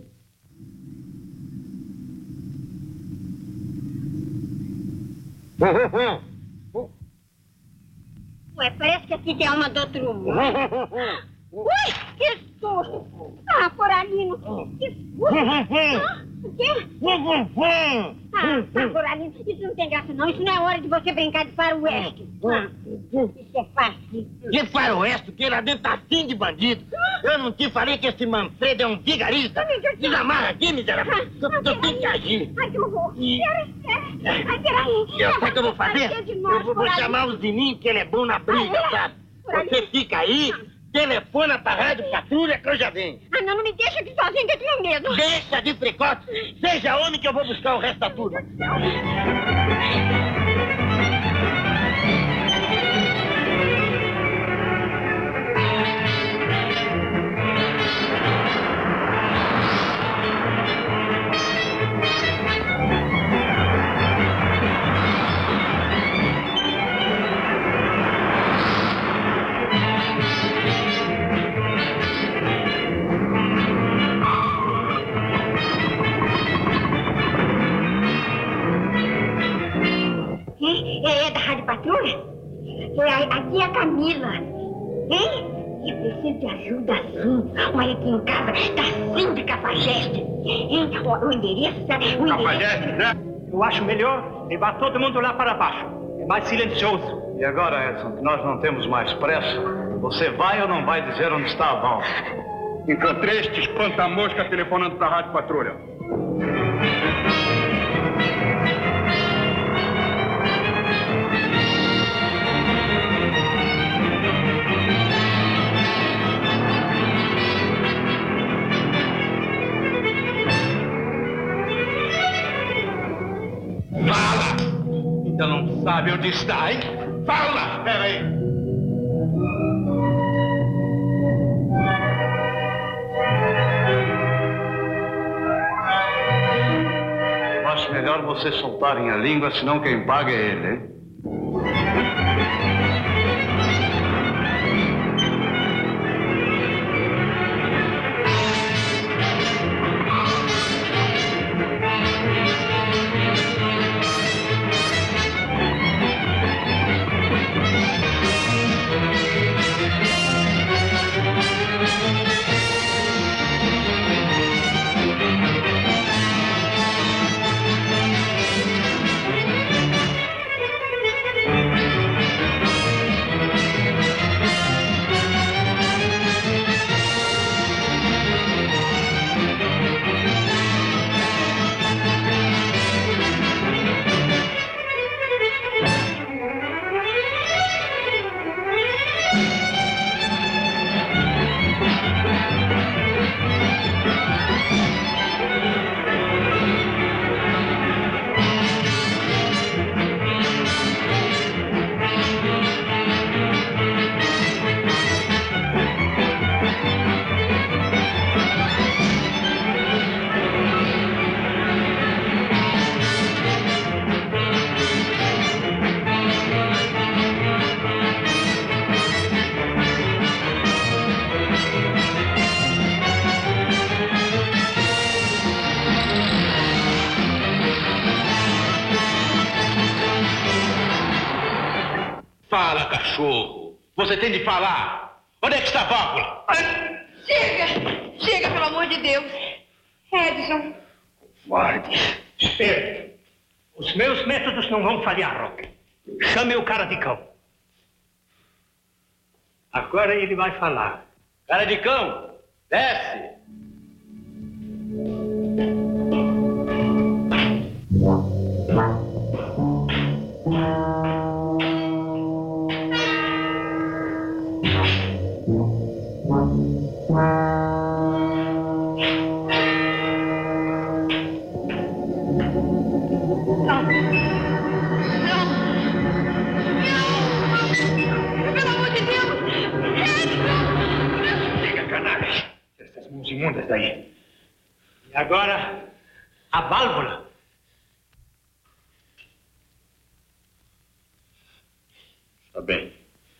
Speaker 2: Ué, parece que aqui tem alma do outro mundo. Ui, que susto! Ah, Coralino, que susto! O quê? Coralino, isso não tem graça não. Isso não é hora de você brincar de faroeste. Isso é fácil.
Speaker 5: De faroeste, que lá dentro tá assim de bandido. Eu não te falei que esse Manfredo é um vigarista? Desamarra aqui, miserável. Tu tem que agir.
Speaker 2: Ai, que horror. Ai, peraí.
Speaker 5: Eu sei o que eu vou fazer? Eu vou chamar o Zininho, que ele é bom na briga, sabe? Você fica aí, telefona pra Rádio Patrulha que eu já venho.
Speaker 2: Ah, não me deixa aqui sozinho, que eu tenho medo.
Speaker 5: Deixa de fricote. Seja homem que eu vou buscar o resto da turma.
Speaker 2: É da Rádio Patrulha? Aqui é a Camila. Hein? Eu preciso de ajuda, sim. Olha, aqui em casa está assim de cafajeste. Hein? O endereço, sabe?
Speaker 8: Cafajeste, né? Eu acho melhor levar todo mundo lá para baixo. É mais silencioso.
Speaker 11: E agora, Edson, que nós não temos mais pressa, você vai ou não vai dizer onde está a válvula?
Speaker 3: Encontrei este espanta-mosca telefonando para a Rádio Patrulha.
Speaker 9: sabe onde está, hein? Fala! Espera aí.
Speaker 11: Eu acho melhor vocês soltarem a língua, senão quem paga é ele, hein?
Speaker 9: Fala, cachorro. Você tem de falar. Onde é que está a válvula?
Speaker 7: Chega! Chega, pelo amor de Deus. Edson.
Speaker 8: Guarde. Espere. Os meus métodos não vão falhar, Roque. Chame o cara de cão. Agora ele vai falar.
Speaker 3: Cara de cão, desce.
Speaker 8: Imundas daí. E agora, a válvula.
Speaker 9: Está bem.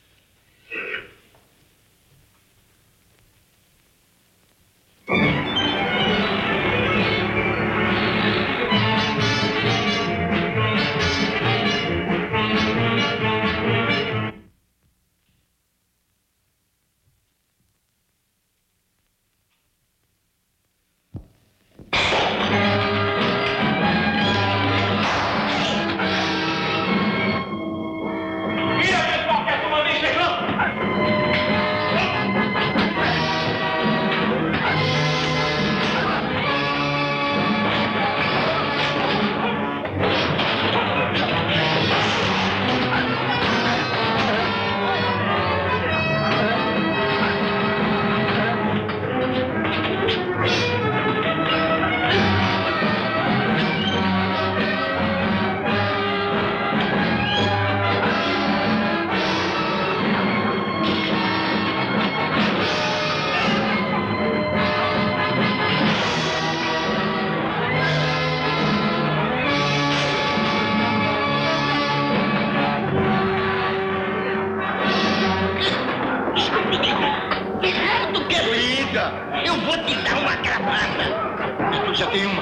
Speaker 5: Eu vou te dar uma gravata. Tu já tem uma.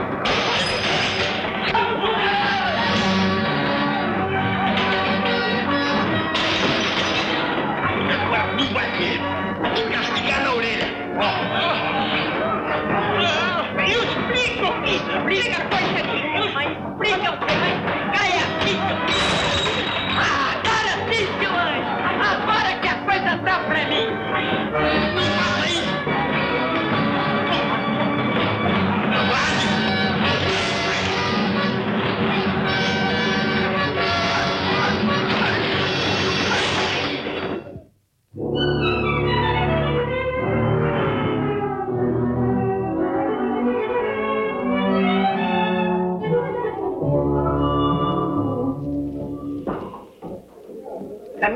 Speaker 5: Agora tu vai ver. Vou te castigar na orelha.
Speaker 7: Eu explico! Explica, coisa de mãe! Explica o que vai! Caia aqui! Agora sim, seu anjo! Agora que a coisa tá pra mim!
Speaker 5: Não faça isso!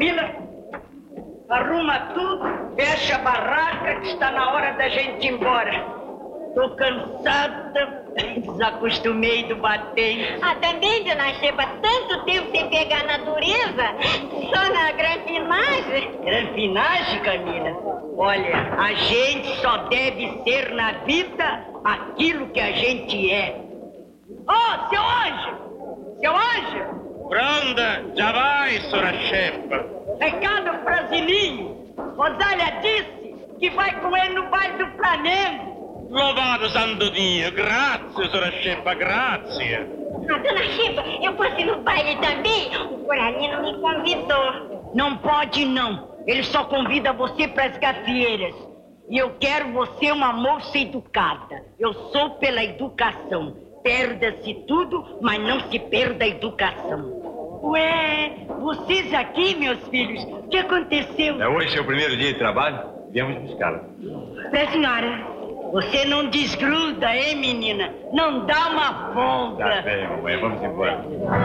Speaker 1: Camila, arruma tudo, fecha a barraca, que está na hora da gente ir embora. Tô cansada, desacostumei do batente.
Speaker 2: Ah, também, dona Xepa, tanto tempo sem pegar na dureza, só na granfinagem.
Speaker 1: Granfinagem, Camila? Olha, a gente só deve ser na vida aquilo que a gente é. Ô, seu Anjo! Seu Anjo!
Speaker 9: Pronta, já vai, senhora chefa.
Speaker 1: Recado pra Zilinho. Rosália disse que vai com ele no baile do Flamengo.
Speaker 9: Louvado santo Dio, grazie, senhora chefa, grazie.
Speaker 2: Ah, dona Xepa, eu posso ir no baile também? O Coralino me convidou.
Speaker 1: Não pode, não. Ele só convida você pras gafieiras. E eu quero você uma moça educada. Eu sou pela educação. Perda-se tudo, mas não se perda a educação. Ué, vocês aqui, meus filhos, o que aconteceu?
Speaker 10: Hoje é o primeiro dia de trabalho, viemos buscá-la.
Speaker 1: Pra senhora. Você não desgruda, hein, menina? Não dá uma folga.
Speaker 10: Tá bem, mamãe, vamos embora.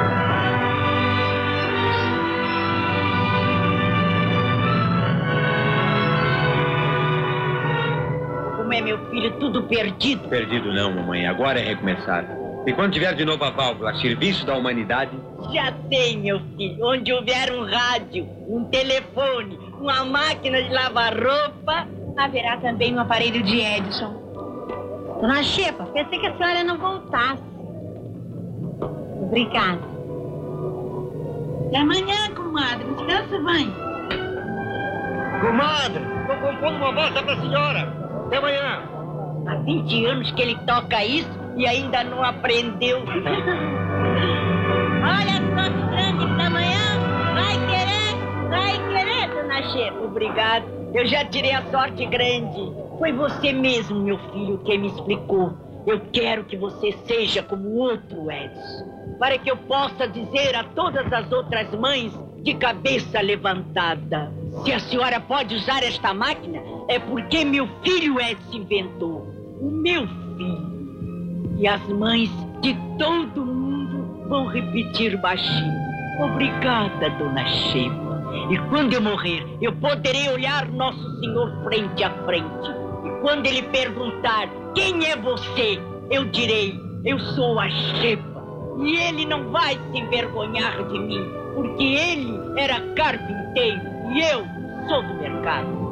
Speaker 1: Como é, meu filho, tudo perdido?
Speaker 6: Perdido não, mamãe. Agora é recomeçar. E quando tiver de novo a válvula a serviço da humanidade...
Speaker 1: Já sei, meu filho. Onde houver um rádio, um telefone, uma máquina de lavar roupa...
Speaker 7: Haverá também um aparelho de Edison.
Speaker 2: Dona Xepa, pensei que a senhora não voltasse. Obrigada.
Speaker 7: Até amanhã, comadre. Descansa, mãe.
Speaker 5: Comadre, tô compondo uma valsa pra senhora. Até amanhã.
Speaker 1: Há 20 anos que ele toca isso e ainda não aprendeu.
Speaker 2: Olha só que grande pra amanhã. Vai querer, dona Xepa.
Speaker 1: Obrigado. Eu já tirei a sorte grande. Foi você mesmo, meu filho, quem me explicou. Eu quero que você seja como o outro Edson, para que eu possa dizer a todas as outras mães de cabeça levantada: se a senhora pode usar esta máquina, é porque meu filho Edson inventou. O meu filho. E as mães de todo mundo vão repetir baixinho: obrigada, dona Xepa. E quando eu morrer, eu poderei olhar Nosso Senhor frente a frente. E quando ele perguntar quem é você, eu direi: eu sou a Xepa. E ele não vai se envergonhar de mim, porque ele era carpinteiro e eu sou do mercado.